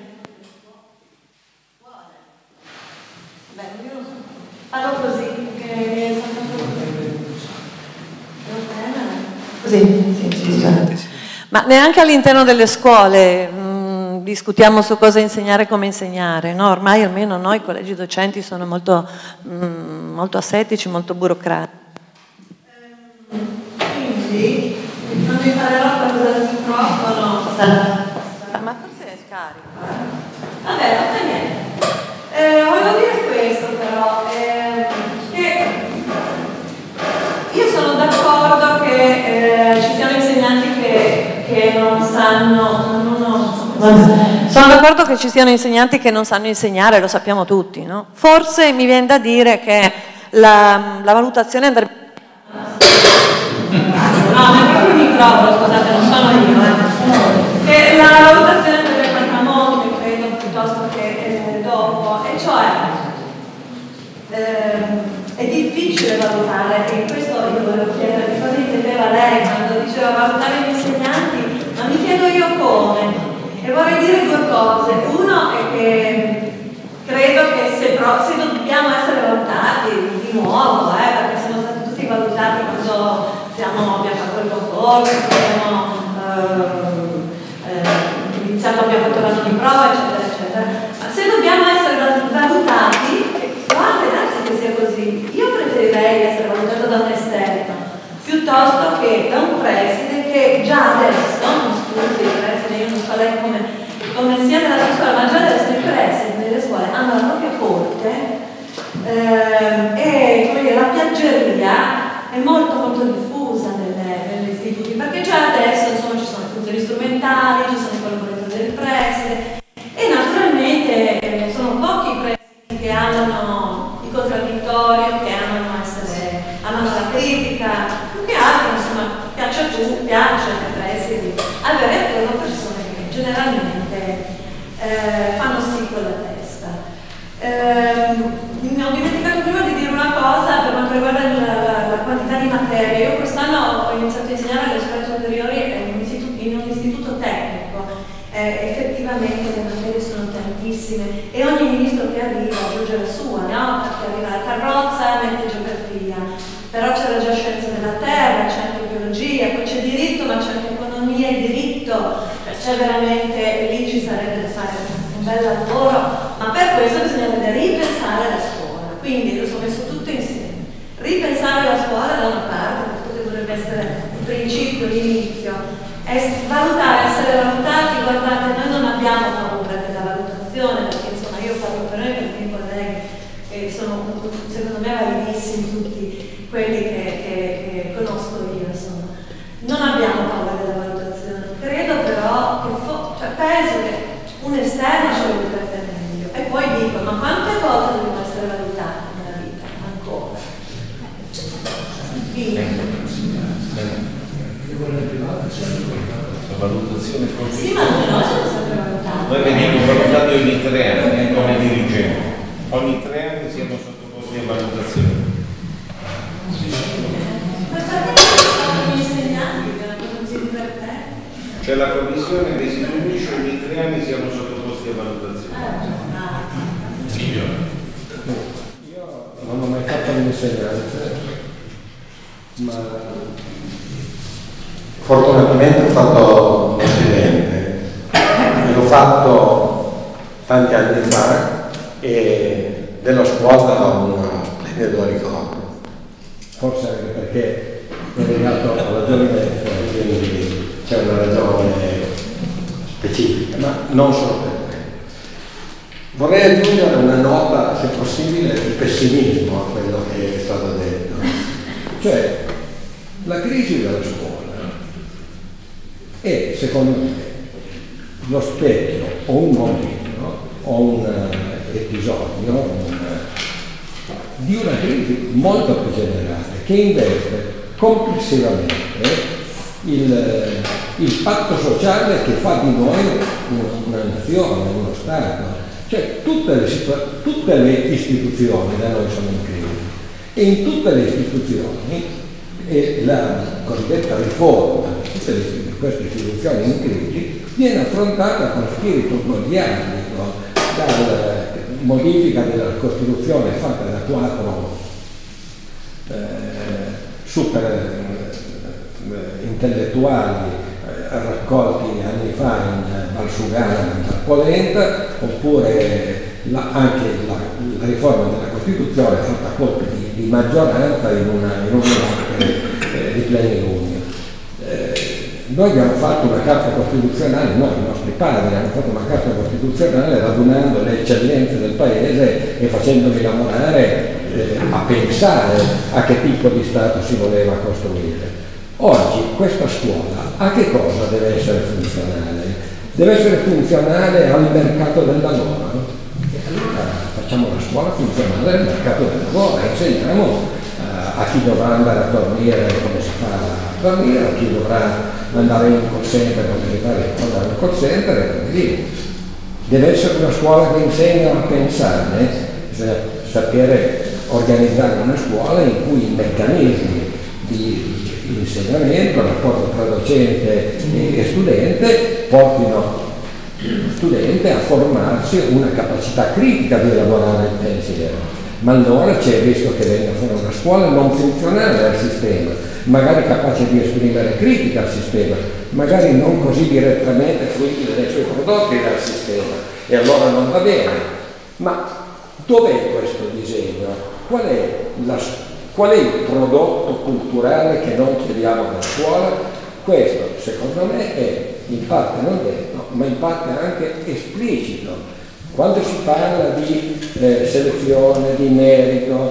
Beh, io parlo così, perché... Così, sì, sì, sì. Ma neanche all'interno delle scuole mh, discutiamo su cosa insegnare e come insegnare, no? Ormai almeno noi collegi docenti sono molto, mh, molto assettici, molto burocratici. Quindi, non mi parlerò per il microfono. Ma forse è scarico. Vabbè, non fa niente. Eh, volevo dire questo però, eh, che io sono d'accordo che eh, ci siano insegnanti che che non sanno, non, non, sono d'accordo che ci siano insegnanti che non sanno insegnare, lo sappiamo tutti, no? Forse mi viene da dire che la, la valutazione andrebbe... No, non è proprio il microfono, scusate, non sono io, eh. Che la valutazione andrebbe fatta molto, credo, piuttosto che eh, dopo, e cioè eh, è difficile valutare, e questo io volevo chiedere che cosa intendeva lei quando diceva valutare gli insegnanti, ma mi chiedo io come. E vorrei dire due cose. Uno è che credo che se, se dobbiamo essere valutati di nuovo, eh, perché siamo stati tutti valutati quando siamo, abbiamo fatto il concorso, abbiamo eh, eh, iniziato, abbiamo fatto l'anno di prova, eccetera, eccetera. Ma se dobbiamo essere valutati, può anche darsi che sia così. Io preferirei essere valutato da un esterno piuttosto che da un preside che già adesso, non scusi il preside, io non so lei come, come sia nella sua scuola, ma già adesso i presidi nelle scuole hanno la propria corte eh, e come dire, la piaggeria è molto molto diffusa nelle, negli istituti, perché già adesso insomma ci sono le funzioni strumentali, ci sono i collaboratori del preside e naturalmente eh, sono pochi i presidi che amano il contraddittorio, che amano essere, amano la critica. Che altro, insomma, piace a tutti, piace ai presidi avere attorno persone che generalmente eh, fanno sì con la testa. Eh, mi ho dimenticato prima di dire una cosa per quanto riguarda la, la di materie. Io quest'anno ho iniziato a insegnare alle scuole superiori in un istituto, in un istituto tecnico. Eh, effettivamente le materie sono tantissime e ogni ministro che arriva aggiunge la sua, no? Perché arriva la carrozza e mette geografia, però c'era già scienza della terra, c'è anche biologia, poi c'è diritto, ma c'è anche economia e diritto, c'è veramente, lì ci sarebbe da fare un bel lavoro, ma per questo bisognerebbe ripensare la scuola, quindi lo so messo tutto insieme, ripensare la scuola da una parte, questo dovrebbe essere il principio, l'inizio, è valutare, essere valutati. Guardate, noi non abbiamo paura della valutazione, perché insomma io parlo per noi e per i miei colleghi, che sono secondo me validissimi tutti quelli che, che, che conosco io, insomma. Non abbiamo paura della valutazione, credo però che cioè, penso che un esterno ce lo potrebbe meglio. E poi dico, ma quante volte dobbiamo essere valutati nella vita? Ancora. Fine. La valutazione sì, ma noi siamo sempre valutati. Noi veniamo valutati ogni tre anni come dirigenti. Ogni tre anni siamo sottoposti a valutazione. Ma perché sono gli insegnanti che non così divertenti? Cioè la commissione che si riunisce ogni tre anni siamo sottoposti a valutazione. Io non ho mai fatto l'insegnante, ma fortunatamente ho fatto un studente, l'ho fatto tanti anni fa e della scuola ho uno splendido ricordo. Forse anche perché è legato alla giovinezza, quindi c'è una ragione specifica, ma non solo per me. Vorrei aggiungere una nota, se possibile, di pessimismo a quello che è stato detto. Cioè, la crisi della scuola è, secondo me, lo specchio o un momento o un uh, episodio un, uh, di una crisi molto più generale che investe complessivamente il, il patto sociale che fa di noi una, una nazione, uno Stato. Cioè tutte le, tutte le istituzioni da noi sono in crisi e in tutte le istituzioni e la cosiddetta riforma di tutte le, queste istituzioni in crisi viene affrontata con spirito goliardico, dalla modifica della Costituzione fatta da quattro eh, super eh, intellettuali eh, raccolti anni fa in Valsugana, in Polenta, oppure la, anche la, la riforma della Costituzione fatta a colpi di, di maggioranza in una, in una eh, di plenilunio. Eh, noi abbiamo fatto una carta costituzionale, noi, i nostri padri hanno fatto una carta costituzionale radunando le eccellenze del paese e facendovi lavorare eh, a pensare a che tipo di Stato si voleva costruire. Oggi questa scuola a che cosa deve essere funzionale? Deve essere funzionale al mercato del lavoro. E allora facciamo una scuola funzionale al mercato del lavoro e insegniamo uh, a chi dovrà andare a dormire come si fa a dormire, a chi dovrà andare in un call center come si fa a andare in un call center e così via. Deve essere una scuola che insegna a pensare, bisogna sapere organizzare una scuola in cui i meccanismi di insegnamento, il rapporto tra docente e studente portino lo studente a formarsi una capacità critica di elaborare il pensiero. Ma allora c'è il rischio che venga fuori una scuola non funzionale al sistema, magari capace di esprimere critica al sistema, magari non così direttamente fruibile dai suoi prodotti dal sistema, e allora non va bene. Ma dov'è questo disegno? Qual è la Qual è il prodotto culturale che noi chiediamo alla scuola? Questo, secondo me, è in parte non detto, ma in parte anche esplicito. Quando si parla di eh, selezione, di merito,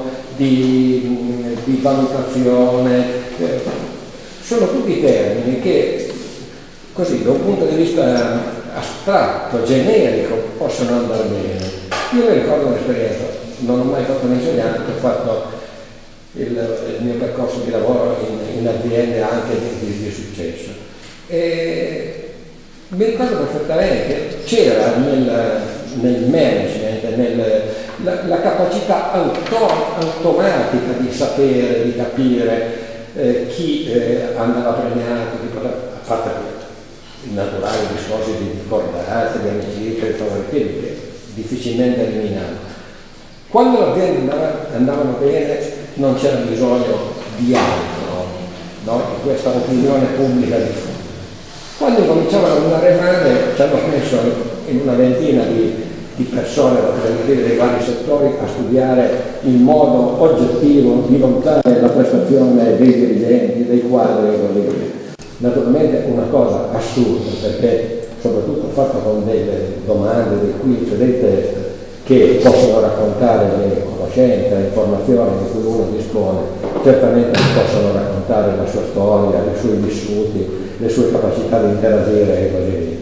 di, di valutazione, eh, sono tutti termini che, così, da un punto di vista astratto, generico, possono andare bene. Io mi ricordo un'esperienza, non ho mai fatto un insegnante, ho fatto Il, il mio percorso di lavoro in, in aziende anche di, di, di successo. E mi ricordo perfettamente che c'era nel, nel management, nel, la, la capacità auto, automatica di sapere, di capire eh, chi eh, andava premiato, chi poteva, a parte i naturali discorsi di cordate, di amicizia, di favoritismi, che difficilmente eliminavano. Quando le aziende andavano bene non c'era bisogno di altro, no? Di questa opinione pubblica di fondo. Quando cominciavano ad andare male ci hanno messo in una ventina di, di persone rappresentative dei vari settori a studiare il modo oggettivo di valutare la prestazione dei dirigenti, dei quadri e così via. Naturalmente una cosa assurda, perché soprattutto fatta con delle domande, dei quiz, dei test che possono raccontare le conoscenze, le informazioni di cui uno dispone, certamente possono raccontare la sua storia, i suoi vissuti, le sue capacità di interagire e così via.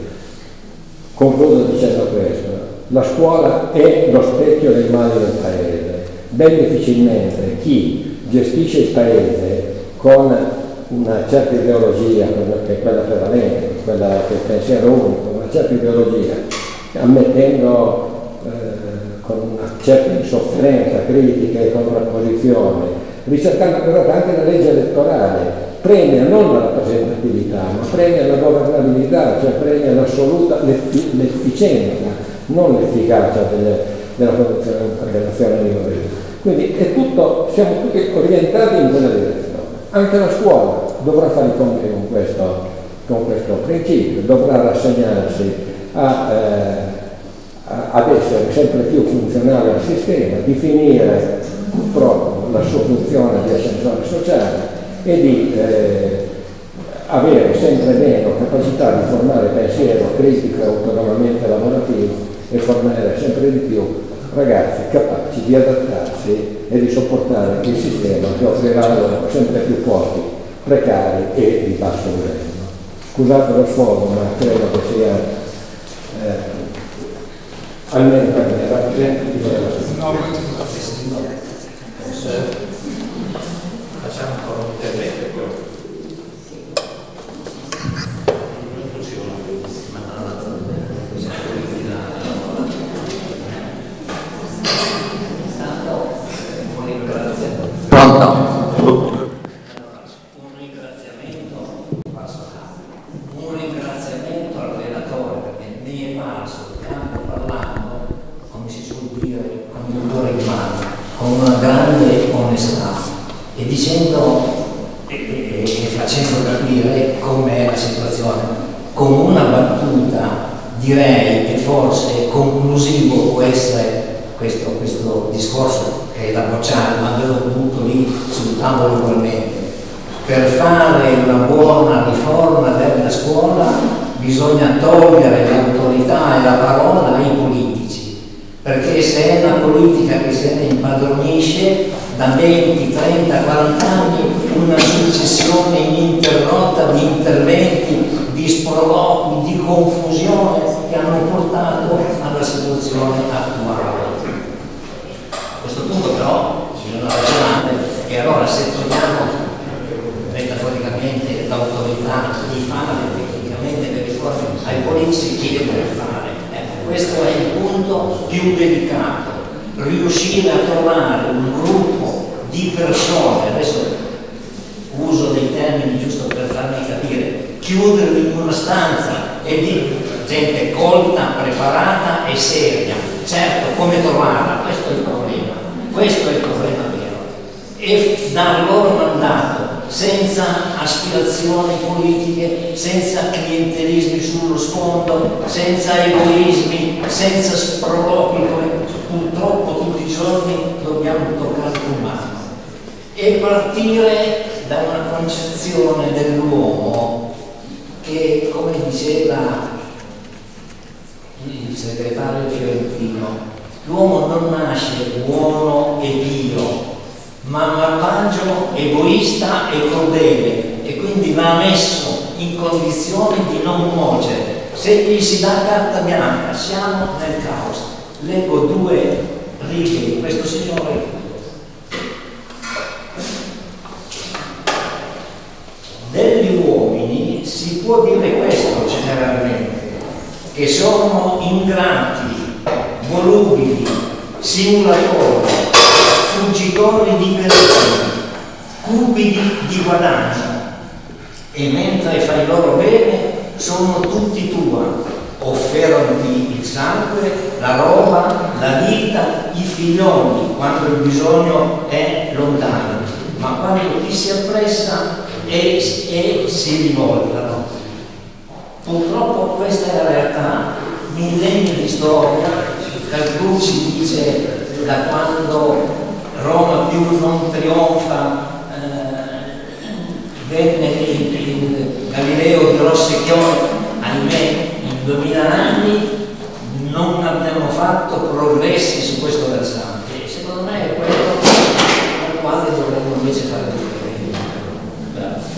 Concludo dicendo questo: la scuola è lo specchio del male del paese. Ben difficilmente chi gestisce il paese con una certa ideologia, che è quella prevalente, quella del pensiero unico, una certa ideologia, ammettendo eh, con una certa insofferenza, critica e contrapposizione, ricercando però che anche la legge elettorale premia non la rappresentatività, ma premia la governabilità, cioè premia l'assoluta l'efficienza, non l'efficacia delle, della produzione dell'azione di governo. Quindi è tutto, siamo tutti orientati in quella direzione. Anche la scuola dovrà fare i conti con questo, con questo principio, dovrà rassegnarsi a, eh, a, ad essere sempre più funzionale al sistema, definire purtroppo la sua funzione di ascensore sociale e di eh, avere sempre meno capacità di formare pensiero critico e autonomamente lavorativo e formare sempre di più ragazzi capaci di adattarsi e di sopportare il sistema che offrirà loro sempre più posti precari e di basso livello. Scusate lo sfogo, ma credo che sia eh, almeno per me rappresentativo della situazione. Facciamo ancora un intervento. Pronto? Un ringraziamento, un ringraziamento al relatore, perché ne è parso il campo parlando, come si suol dire, con il cuore in mano, con una grande onestà e dicendo e, e, e facendo capire com'è la situazione. Con una battuta direi che forse conclusivo può essere questo, questo discorso che è da bocciare, ma ve l'ho butto lì sul tavolo ugualmente. Per fare una buona riforma della scuola bisogna togliere l'autorità e la parola ai politici, perché se è la politica che se ne impadronisce da venti, trenta, quaranta anni una successione ininterrotta di interventi, di sproloqui, di confusione che hanno portato alla situazione attuale. A questo punto però bisogna ragionare e allora se togliamo metaforicamente l'autorità di fare tecnicamente le riforme ai politici, chi le deve fare? Ecco, questo è il punto più delicato, riuscire a trovare un gruppo di persone, adesso uso dei termini giusto per farmi capire, chiuderli in una stanza e di gente colta, preparata e seria. Certo, come trovarla? Questo è il problema, questo è il problema vero. E dal loro mandato, senza aspirazioni politiche, senza clientelismi sullo sfondo, senza egoismi, senza sproloqui come purtroppo tutti i giorni dobbiamo toccare con mano. E partire da una concezione dell'uomo che, come diceva il segretario fiorentino, l'uomo non nasce buono e pio, ma malvagio, egoista e crudele, e quindi va messo in condizione di non nuocere. Se gli si dà carta bianca siamo nel caos. Leggo due righe di questo signore. Degli uomini si può dire questo generalmente, che sono ingrati, volubili, simulatori, fuggitori di pericoli, cupidi di guadagno, e mentre fai loro bene sono tutti tua, offeronti il sangue, la roba, la vita, i figlioli quando il bisogno è lontano, ma quando ti si appressa e, e si rivoltano. Purtroppo questa è la realtà. Millenni di storia, Carducci dice da quando Roma più non trionfa, eh, venne il, il Galileo di Rossecchione, ahimè, in duemila anni non abbiamo fatto progressi su questo versante. Secondo me è quello al quale dovremmo invece fare riferimento. Grazie.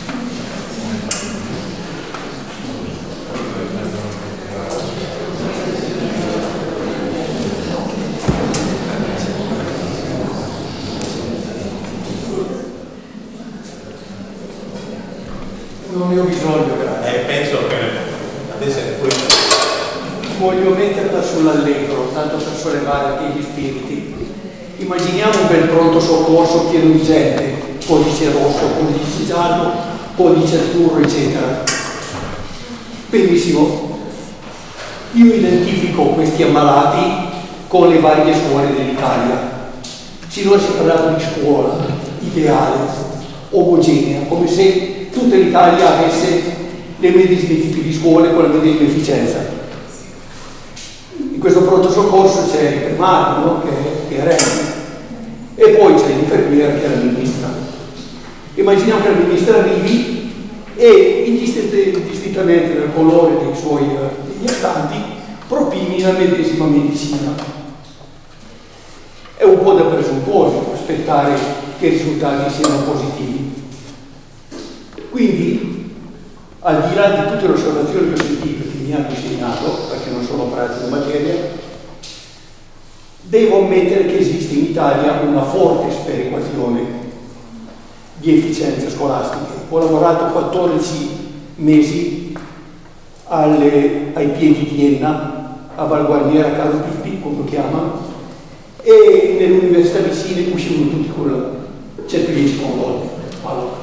Non ne ho bisogno, grazie. Eh, penso che adesso è quello. Voglio metterla sull'allegro, tanto per sollevare anche gli spiriti. Immaginiamo un bel pronto soccorso pieno di gente, codice rosso, codice giallo, codice azzurro, eccetera. Benissimo. Io identifico questi ammalati con le varie scuole dell'Italia. Sinora si parlava di scuola ideale, omogenea, come se tutta l'Italia avesse le medesime tipi di scuole con la medesima efficienza. In questo pronto soccorso c'è il primario, no? che, che è Renzi, e poi c'è l'infermiera che è la ministra. Immaginiamo che la ministra arrivi e indistintamente dal colore dei suoi degli astanti propini la medesima medicina. È un po' da presuntuoso aspettare che i risultati siano positivi. Quindi, al di là di tutte le osservazioni che ho sentito che mi hanno insegnato, perché non sono pratico in materia, devo ammettere che esiste in Italia una forte sperequazione di efficienze scolastiche. Ho lavorato quattordici mesi alle, ai piedi di Enna, a Val Guarniera, Carlo Pippi, come lo chiamano, e nell'università vicine uscivano tutti con centodieci condotti. Allora.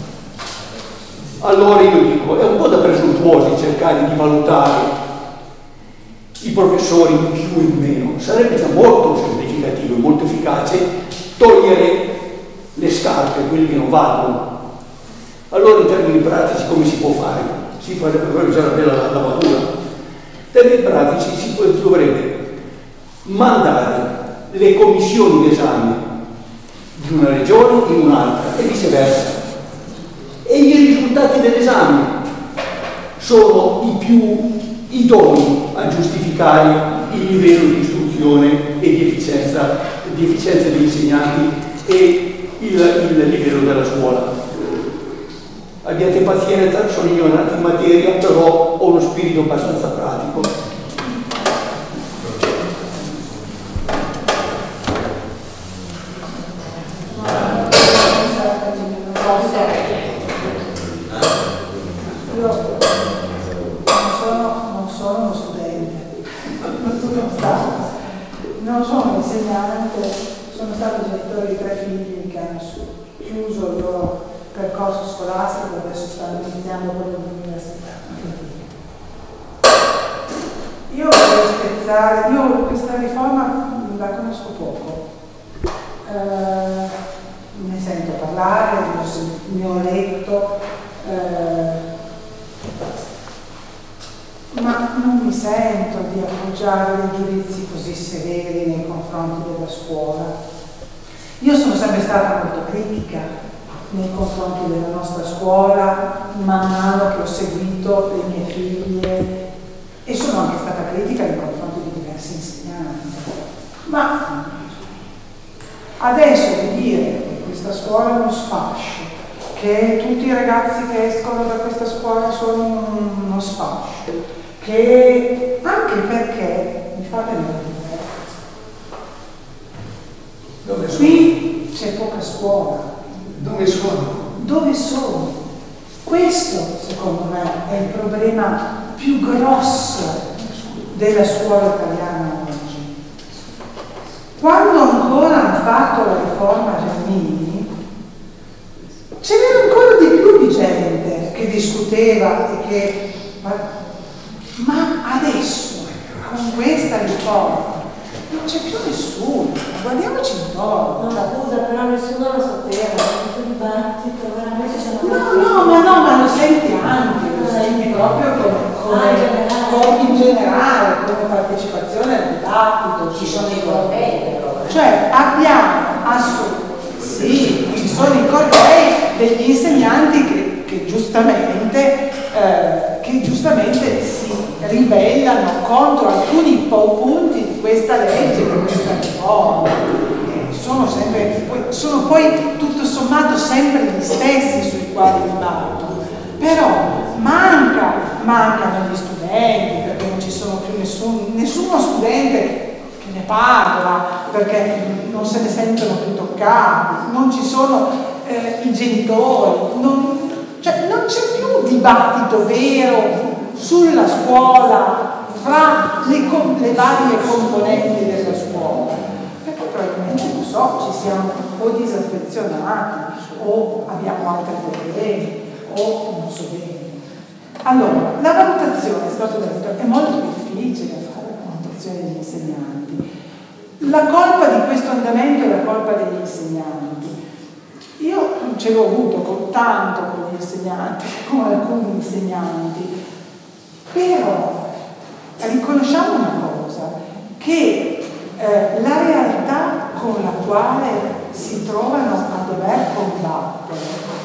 Allora io dico, è un po' da presuntuosi cercare di valutare i professori in più e in meno. Sarebbe già molto semplificativo e molto efficace togliere le scarpe, quelli che non valgono. Allora in termini pratici come si può fare? Si farebbe proprio già una bella lavatura. In termini pratici si può, dovrebbe mandare le commissioni d'esame di una regione in un'altra e viceversa. E i risultati dell'esame sono i più idonei a giustificare il livello di istruzione e di efficienza, di efficienza degli insegnanti e il, il livello della scuola. Abbiate pazienza, sono ignorante in materia, però ho uno spirito abbastanza pratico. Non sono insegnante, sono stato genitore di tre figli che hanno chiuso il loro percorso scolastico, adesso stanno iniziando quello dell'università. Io voglio spezzare, io questa riforma la conosco poco, eh, ne sento parlare, ne ho letto, eh, ma non mi sento di appoggiare dei giudizi così severi nei confronti della scuola. Io sono sempre stata molto critica nei confronti della nostra scuola, man mano che ho seguito le mie figlie, e sono anche stata critica nei confronti di diversi insegnanti. Ma adesso di dire che questa scuola è uno sfascio, che tutti i ragazzi che escono da questa scuola sono uno sfascio, che anche perché mi fa venire dove qui c'è poca scuola. Dove sono? Dove sono? Questo secondo me è il problema più grosso della scuola italiana oggi. Quando ancora hanno fatto la riforma Gelmini, ce n'era ancora di più di gente che discuteva e che... Ma adesso, con questa riforma, non c'è più nessuno, guardiamoci intorno. No, scusa, però nessuno lo sapeva, questo dibattito veramente c'è una... No, no, ma no, ma lo senti anche, lo senti proprio come, come, come in generale, come partecipazione al dibattito. Ci sono i cortei, però. Cioè abbiamo assolutamente, sì, ci sono i cortei degli insegnanti che, che giustamente, eh, che giustamente si ribellano contro alcuni punti di questa legge, di questa riforma. Eh, sono, sempre, sono poi tutto sommato sempre gli stessi sui quali dibattono, però manca, mancano gli studenti, perché non ci sono più nessun, nessuno studente che ne parla, perché non se ne sentono più toccati, non ci sono eh, i genitori, non, cioè non c'è più dibattito vero sulla scuola fra le, le varie componenti della scuola, perché probabilmente, non so, ci siamo o disaffezionati o abbiamo altri problemi o non so bene. Allora, la valutazione, è stato detto, è molto difficile fare la valutazione degli insegnanti. La colpa di questo andamento è la colpa degli insegnanti. Io ce l'ho avuto con tanto con gli insegnanti, con alcuni insegnanti, però riconosciamo una cosa, che eh, la realtà con la quale si trovano a dover combattere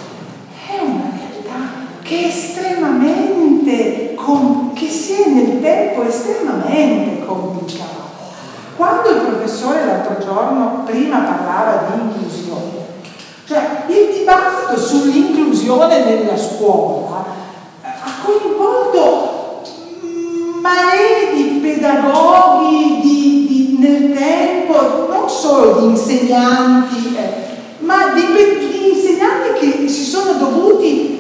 è una realtà che è estremamente, che si è nel tempo estremamente complicata. Quando il professore l'altro giorno prima parlava di inclusione, cioè il dibattito sull'inclusione nella scuola ha coinvolto marea di pedagoghi di, di, nel tempo, non solo di insegnanti, eh, ma di, di insegnanti che si sono dovuti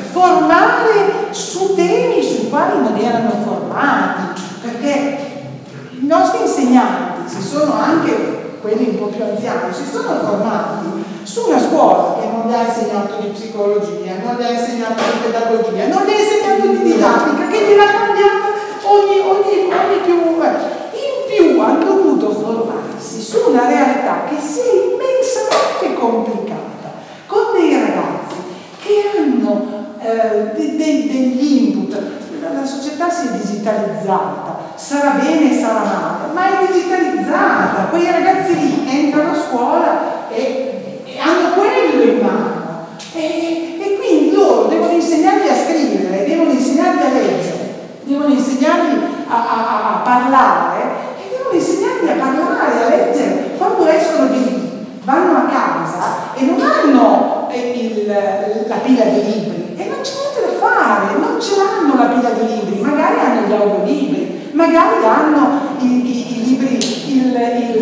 formare su temi sui quali non erano formati, perché i nostri insegnanti si sono anche, quelli un po' più anziani, si sono formati su una scuola che non gli ha insegnato di psicologia, non gli ha insegnato di pedagogia, non gli ha insegnato di didattica, che gliel'ha cambiata ogni, ogni, ogni più. In più hanno dovuto formarsi su una realtà che si è immensamente complicata, con dei ragazzi che hanno eh, de, de, degli input. La società si è digitalizzata, sarà bene, sarà male, ma è digitalizzata. Quei ragazzi lì entrano a scuola e, e hanno quello in mano e, e quindi loro devono insegnargli a scrivere, devono insegnargli a leggere, devono insegnargli a, a, a parlare e devono insegnargli a parlare, a leggere. Quando escono di lì, vanno a casa e non hanno il, la pila di libri e non c'è niente da fare, non ce l'hanno la pila di libri, magari hanno gli audiolibri, magari hanno i, i, i libri, il,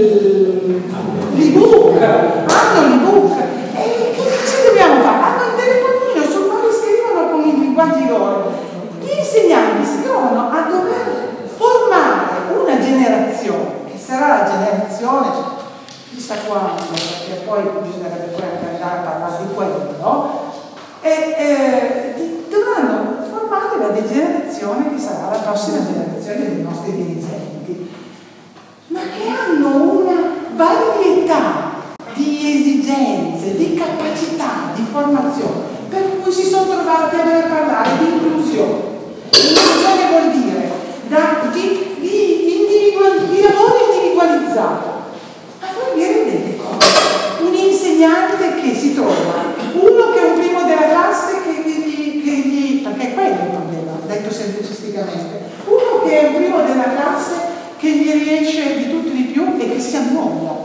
il, l'ebook, hanno l'ebook. E che ci dobbiamo fare? Hanno il telefonino sul quale scrivono con i linguaggi loro. Gli insegnanti si trovano a dover formare una generazione, che sarà la generazione, chissà quando, perché poi bisognerebbe poi andare a parlare di quello, e eh, dovranno formare la degenerazione che sarà la prossima generazione dei nostri dirigenti, ma che hanno una varietà di esigenze, di capacità, di formazione, per cui si sono trovati a dover parlare di inclusione. Inclusione vuol dire da, di, di, individual, di lavoro individualizzato. Ma voi vi rendete conto? Un insegnante che si trova, uno che è un primo della classe che gli, che gli perché quello è il problema, detto semplicisticamente, uno che è un primo della classe che gli riesce di tutto di più e che si annoia.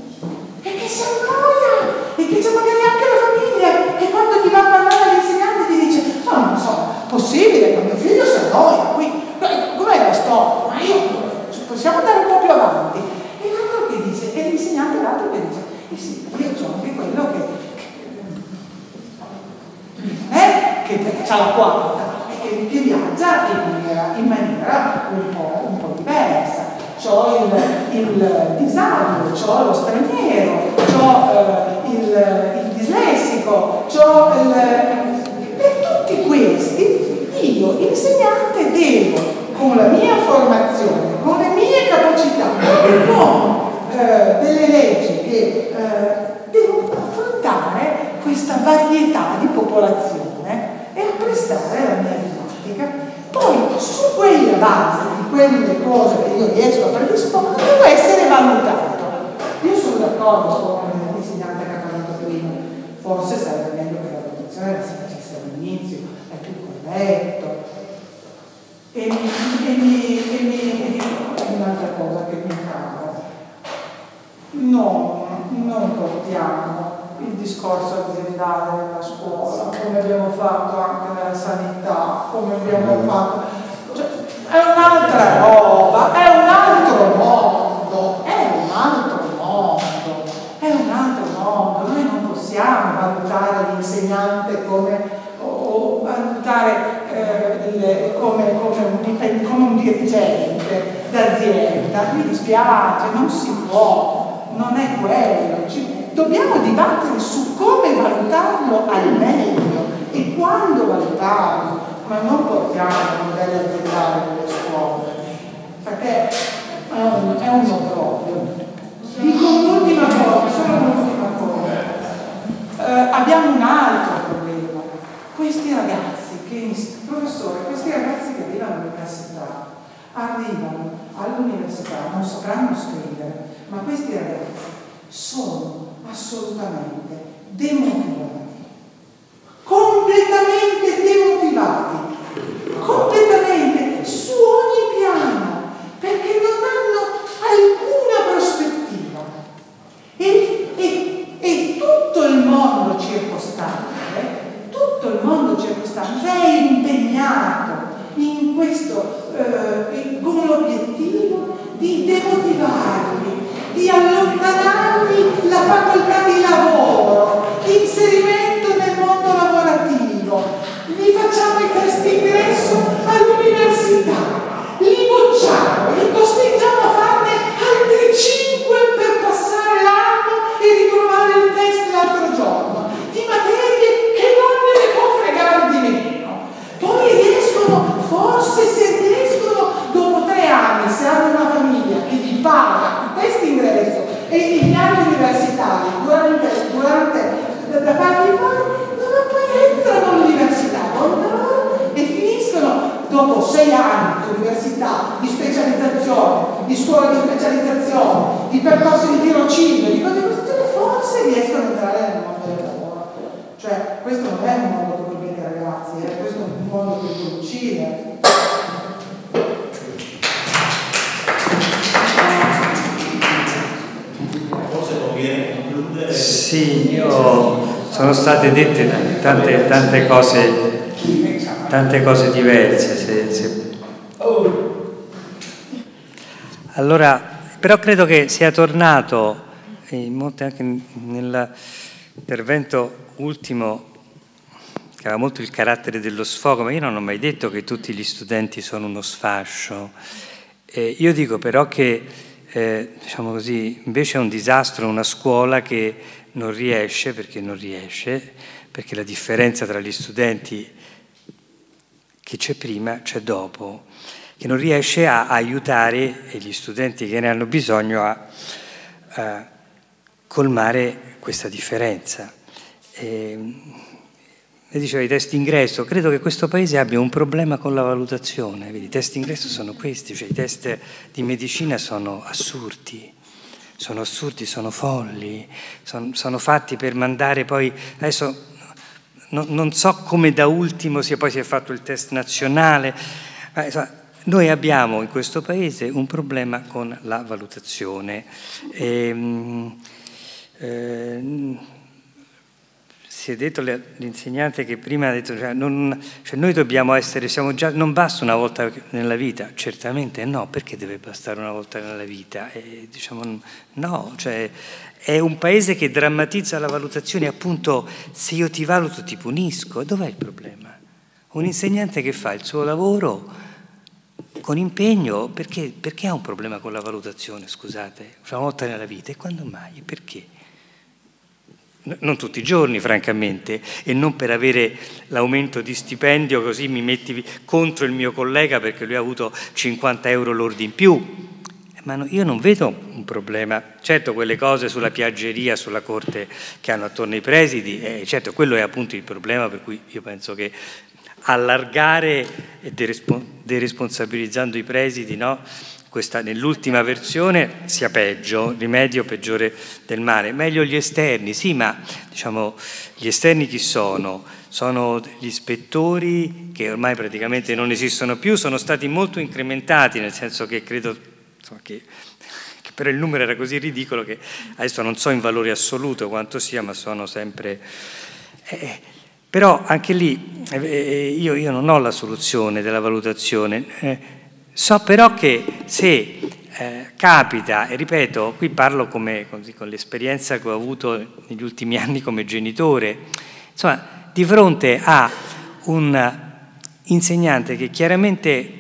E che si annoia! E che c'è magari anche la famiglia che quando gli va a parlare all'insegnante gli dice: no, non so, possibile, ma mio figlio si annoia, qui, com'è la storia? Ma io, possiamo andare un po' più avanti. E l'altro che dice, e l'insegnante l'altro che dice: eh sì, io ho anche quello che, che eh, che ha la quarta, e che, che viaggia in maniera, in maniera un, po', un po' diversa. C'ho il, il disabile, c'ho lo straniero, c'ho eh, il, il dislessico, c'ho il... per tutti questi io, insegnante, devo, con la mia formazione, con le mie capacità, con eh, delle leggi che eh, devo affrontare questa varietà di popolazione e apprestare la mia didattica. Poi su quella base di quelle cose che io riesco a predisporre devo essere valutato. Io sono d'accordo con l'insegnante che ha parlato prima, forse sarebbe meglio che la valutazione si facesse all'inizio, è più corretto. E mi, e mi, e mi, e mi è un'altra cosa che mi cava. No, non portiamo il discorso aziendale nella scuola, come abbiamo fatto anche nella sanità, come abbiamo fatto. Cioè, è un'altra roba, è un altro mondo, è un altro mondo, è un altro mondo. Noi non possiamo valutare l'insegnante come, o, o valutare eh, il, come, come, un, come un dirigente d'azienda. Mi dispiace, non si può, non è quello. Ci, Dobbiamo dibattere su come valutarlo al meglio e quando valutarlo, ma non portiamo il modello aziendale delle scuole, perché è un, è un obbrobrio. Dico un'ultima cosa, solo un'ultima cosa. Eh, abbiamo un altro problema. Questi ragazzi, che, professore, questi ragazzi che arrivano all'università, arrivano all'università, non sapranno scrivere, ma questi ragazzi sono assolutamente demotivati, completamente demotivati, completamente su ogni piano, perché non hanno alcuna prospettiva e, e, e tutto il mondo circostante, tutto il mondo circostante è impegnato in questo, eh, con l'obiettivo di demotivarli, di allontanarli la facoltà di lavoro, di inserimento nel mondo lavorativo. Gli facciamo i test d'ingresso all'università, li bocciamo, li costringiamo a farne altri cinque per passare l'anno e riprovare il test l'altro giorno, di materie che non ne le può fregare di meno. Poi riescono, forse se riescono, dopo tre anni, se hanno una famiglia che gli paga test ingresso e gli anni universitari durante, durante da farli fare, ma poi entrano all'università e finiscono dopo sei anni di università, di specializzazione, di scuola di specializzazione, di percorsi di tirocinio, di cose di questo genere, forse riescono ad entrare nel mondo del lavoro. Cioè, questo non è un mondo che vuol bene ragazzi, eh? Questo è un mondo che vi uccide. Sì, io sono state dette tante, tante cose, tante cose diverse. Se, se... Allora, però credo che sia tornato, in molte, anche nell'intervento ultimo, che aveva molto il carattere dello sfogo, ma io non ho mai detto che tutti gli studenti sono uno sfascio. Eh, io dico però che Eh, diciamo così, invece è un disastro una scuola che non riesce, perché non riesce, perché la differenza tra gli studenti che c'è prima c'è dopo, che non riesce a aiutare gli studenti che ne hanno bisogno a, a colmare questa differenza. E, e diceva i test d'ingresso, credo che questo paese abbia un problema con la valutazione. Vedi, i test d'ingresso sono questi, cioè i test di medicina sono assurdi, sono assurdi, sono folli, sono, sono fatti per mandare poi, adesso no, non so come da ultimo sia, poi si è fatto il test nazionale, ma, insomma, noi abbiamo in questo paese un problema con la valutazione. E, eh, si è detto l'insegnante che prima ha detto, cioè, non, cioè noi dobbiamo essere, siamo già, non basta una volta nella vita, certamente no, perché deve bastare una volta nella vita? E, diciamo, no, cioè, è un paese che drammatizza la valutazione, appunto, se io ti valuto ti punisco, dov'è il problema? Un insegnante che fa il suo lavoro con impegno, perché, perché ha un problema con la valutazione, scusate, una volta nella vita, e quando mai? Perché? non tutti i giorni francamente, e non per avere l'aumento di stipendio così mi metti contro il mio collega perché lui ha avuto cinquanta euro lordi in più. Ma no, io non vedo un problema. Certo, quelle cose sulla piaggeria, sulla corte che hanno attorno ai presidi, eh, certo, quello è appunto il problema, per cui io penso che allargare e deresponsabilizzando i presidi, no? Questa nell'ultima versione sia peggio, rimedio peggiore del male. Meglio gli esterni, sì, ma diciamo gli esterni chi sono? Sono gli ispettori che ormai praticamente non esistono più, sono stati molto incrementati, nel senso che credo insomma, che, che però il numero era così ridicolo che adesso non so in valore assoluto quanto sia, ma sono sempre... Eh, però anche lì eh, io, io non ho la soluzione della valutazione, eh, so però che se eh, capita, e ripeto, qui parlo come, così, con l'esperienza che ho avuto negli ultimi anni come genitore, insomma, di fronte a un insegnante che chiaramente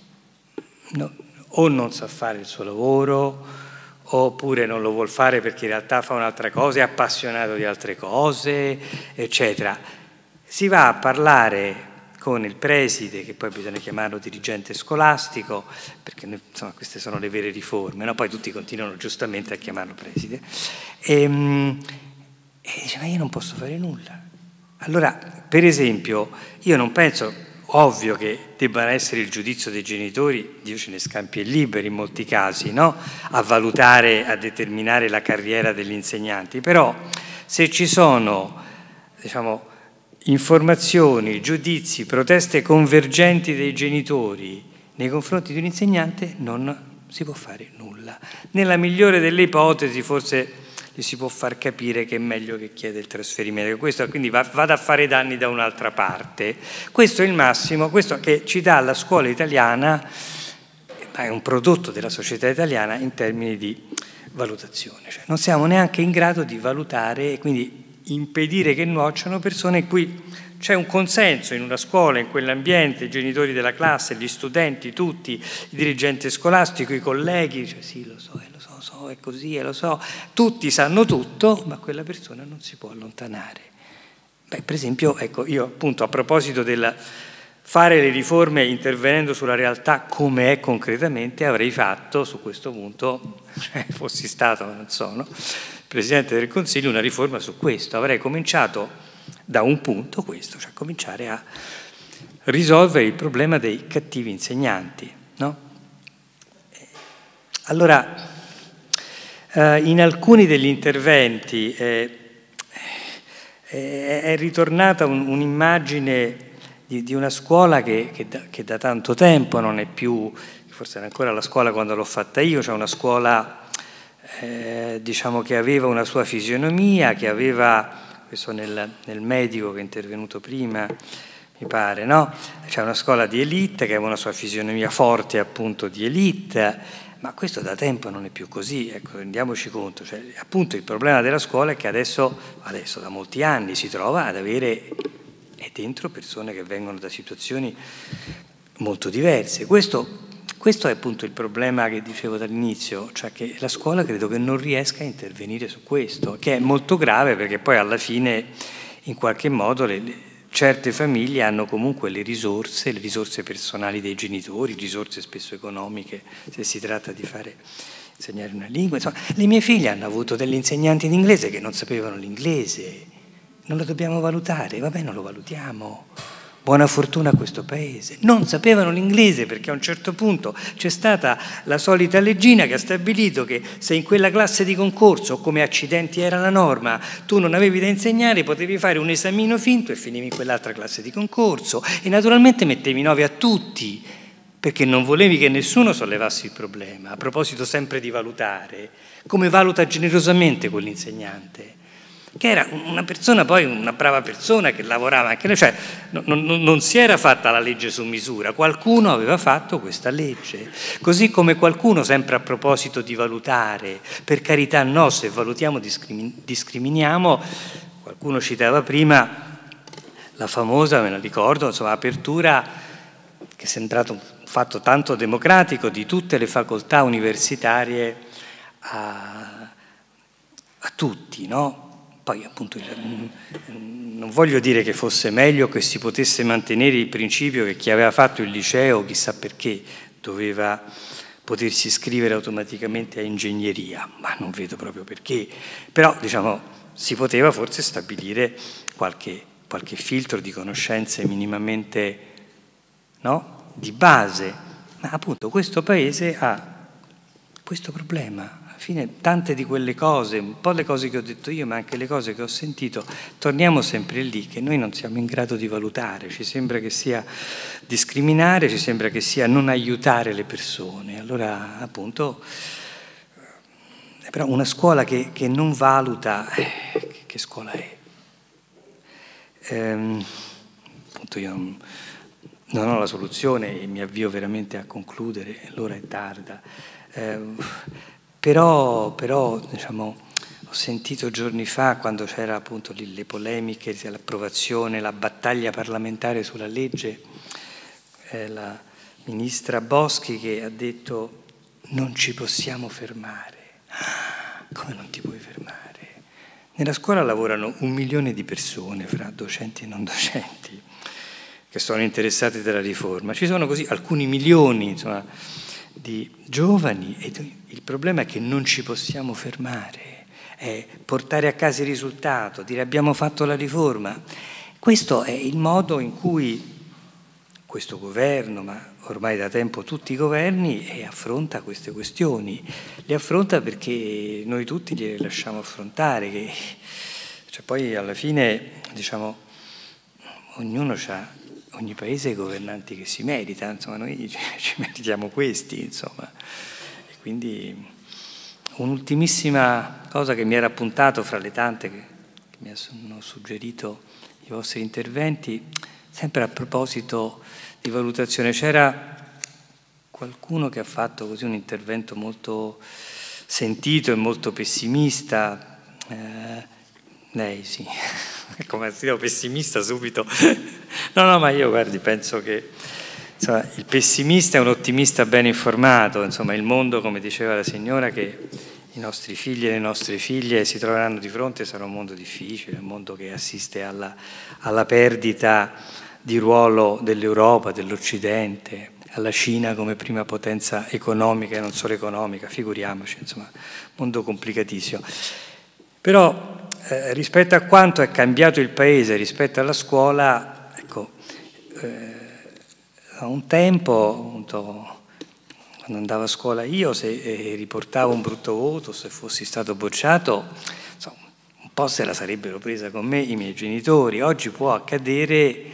no, o non sa fare il suo lavoro, oppure non lo vuol fare perché in realtà fa un'altra cosa, è appassionato di altre cose, eccetera. Si va a parlare con il preside, che poi bisogna chiamarlo dirigente scolastico, perché insomma, queste sono le vere riforme, no? Poi tutti continuano giustamente a chiamarlo preside, e, e dice, ma io non posso fare nulla. Allora, per esempio, io non penso... Ovvio che debba essere il giudizio dei genitori, Dio ce ne scampi e liberi in molti casi, no? A valutare, a determinare la carriera degli insegnanti, però se ci sono, diciamo, informazioni, giudizi, proteste convergenti dei genitori nei confronti di un insegnante, non si può fare nulla. Nella migliore delle ipotesi forse gli si può far capire che è meglio che chieda il trasferimento, questo quindi va, vada a fare danni da un'altra parte. Questo è il massimo, questo che ci dà la scuola italiana, è un prodotto della società italiana in termini di valutazione, cioè non siamo neanche in grado di valutare e quindi impedire che nuocciano persone in cui c'è un consenso in una scuola, in quell'ambiente, i genitori della classe, gli studenti, tutti, il dirigente scolastico, i colleghi, cioè sì, lo so, eh, lo so, so, è così, eh, lo so, tutti sanno tutto, ma quella persona non si può allontanare. Beh, per esempio, ecco, io appunto a proposito del fare le riforme intervenendo sulla realtà come è concretamente, avrei fatto su questo punto, cioè, fossi stato, non so, no? Presidente del Consiglio, una riforma su questo, avrei cominciato da un punto questo, cioè cominciare a risolvere il problema dei cattivi insegnanti, no? Allora, eh, in alcuni degli interventi eh, eh, è ritornata un, un'immagine di, di una scuola che, che, da, che da tanto tempo non è più, forse era ancora la scuola quando l'ho fatta io, cioè una scuola eh, diciamo che aveva una sua fisionomia, che aveva... questo nel, nel medico che è intervenuto prima, mi pare, no? C'è una scuola di elite che aveva una sua fisionomia forte appunto di elite, ma questo da tempo non è più così, ecco, rendiamoci conto, cioè, appunto il problema della scuola è che adesso, adesso da molti anni si trova ad avere è dentro persone che vengono da situazioni molto diverse. Questo Questo è appunto il problema che dicevo dall'inizio, cioè che la scuola credo che non riesca a intervenire su questo, che è molto grave perché poi alla fine in qualche modo le, le, certe famiglie hanno comunque le risorse, le risorse personali dei genitori, risorse spesso economiche se si tratta di fare insegnare una lingua. Insomma, le mie figlie hanno avuto degli insegnanti di inglese che non sapevano l'inglese, non lo dobbiamo valutare, vabbè non lo valutiamo. Buona fortuna a questo paese. Non sapevano l'inglese perché a un certo punto c'è stata la solita leggina che ha stabilito che se in quella classe di concorso, come accidenti era la norma, tu non avevi da insegnare, potevi fare un esamino finto e finivi in quell'altra classe di concorso e naturalmente mettevi nove a tutti perché non volevi che nessuno sollevasse il problema. A proposito sempre di valutare, come valuta generosamente quell'insegnante? Che era una persona, poi una brava persona che lavorava anche lei, cioè non, non, non si era fatta la legge su misura, qualcuno aveva fatto questa legge, così come qualcuno, sempre a proposito di valutare, per carità no, se valutiamo discrimin- discriminiamo, qualcuno citava prima la famosa, me la ricordo, insomma, apertura che è sembrato un fatto tanto democratico di tutte le facoltà universitarie a, a tutti, no? poi appunto non voglio dire che fosse meglio che si potesse mantenere il principio che chi aveva fatto il liceo, chissà perché, doveva potersi iscrivere automaticamente a ingegneria, ma non vedo proprio perché, però diciamo si poteva forse stabilire qualche, qualche filtro di conoscenze minimamente, no? Di base, ma appunto questo paese ha questo problema. Alla fine tante di quelle cose, un po' le cose che ho detto io, ma anche le cose che ho sentito, torniamo sempre lì, che noi non siamo in grado di valutare, ci sembra che sia discriminare, ci sembra che sia non aiutare le persone. Allora, appunto, però una scuola che, che non valuta, eh, che, che scuola è? Ehm, appunto io non, non ho la soluzione e mi avvio veramente a concludere, l'ora è tarda. Eh, Però, però diciamo, ho sentito giorni fa, quando c'era appunto lì le polemiche, l'approvazione, la battaglia parlamentare sulla legge, eh, la ministra Boschi che ha detto non ci possiamo fermare. Come non ti puoi fermare? Nella scuola lavorano un milione di persone, fra docenti e non docenti, che sono interessati dalla riforma. Ci sono così alcuni milioni, insomma, di giovani, e il problema è che non ci possiamo fermare, è portare a casa il risultato, dire abbiamo fatto la riforma. Questo è il modo in cui questo governo, ma ormai da tempo tutti i governi, eh, affronta queste questioni. Le affronta perché noi tutti le lasciamo affrontare, che, cioè poi alla fine diciamo ognuno ha ogni paese ha i governanti che si merita, insomma noi ci meritiamo questi, insomma. E quindi un'ultimissima cosa che mi era appuntato fra le tante che, che mi hanno suggerito i vostri interventi, sempre a proposito di valutazione, c'era qualcuno che ha fatto così un intervento molto sentito e molto pessimista, eh, lei sì. Come io pessimista subito. No, no, ma io guardi, penso che insomma, il pessimista è un ottimista ben informato, insomma il mondo, come diceva la signora, che i nostri figli e le nostre figlie si troveranno di fronte sarà un mondo difficile, un mondo che assiste alla, alla perdita di ruolo dell'Europa, dell'Occidente, alla Cina come prima potenza economica e non solo economica, figuriamoci, insomma, mondo complicatissimo. Però Eh, rispetto a quanto è cambiato il paese rispetto alla scuola, ecco, eh, a un tempo, appunto, quando andavo a scuola io, se eh, riportavo un brutto voto, se fossi stato bocciato, insomma, un po' se la sarebbero presa con me i miei genitori. Oggi può accadere,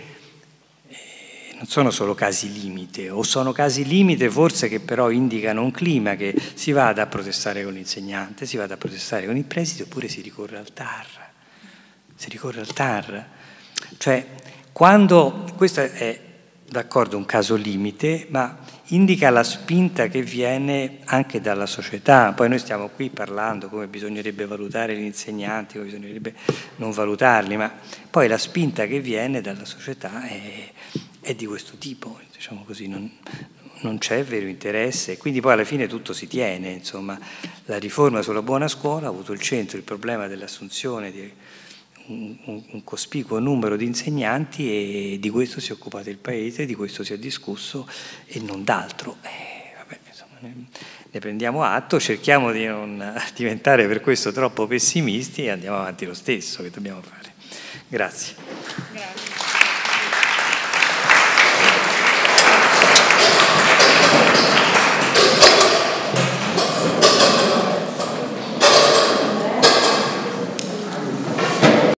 eh, non sono solo casi limite, o sono casi limite forse che però indicano un clima che si vada a protestare con l'insegnante, si vada a protestare con il preside, oppure si ricorre al T A R. Si ricorre al T A R. Cioè, quando, questo è d'accordo un caso limite, ma indica la spinta che viene anche dalla società. Poi noi stiamo qui parlando come bisognerebbe valutare gli insegnanti, come bisognerebbe non valutarli, ma poi la spinta che viene dalla società è, è di questo tipo, diciamo così, non, non c'è vero interesse, quindi poi alla fine tutto si tiene, insomma. La riforma sulla buona scuola ha avuto il centro il problema dell'assunzione di un, un, un cospicuo numero di insegnanti, e di questo si è occupato il paese, di questo si è discusso e non d'altro. Eh, vabbè, insomma, ne, ne prendiamo atto, cerchiamo di non diventare per questo troppo pessimisti e andiamo avanti lo stesso, che dobbiamo fare. Grazie.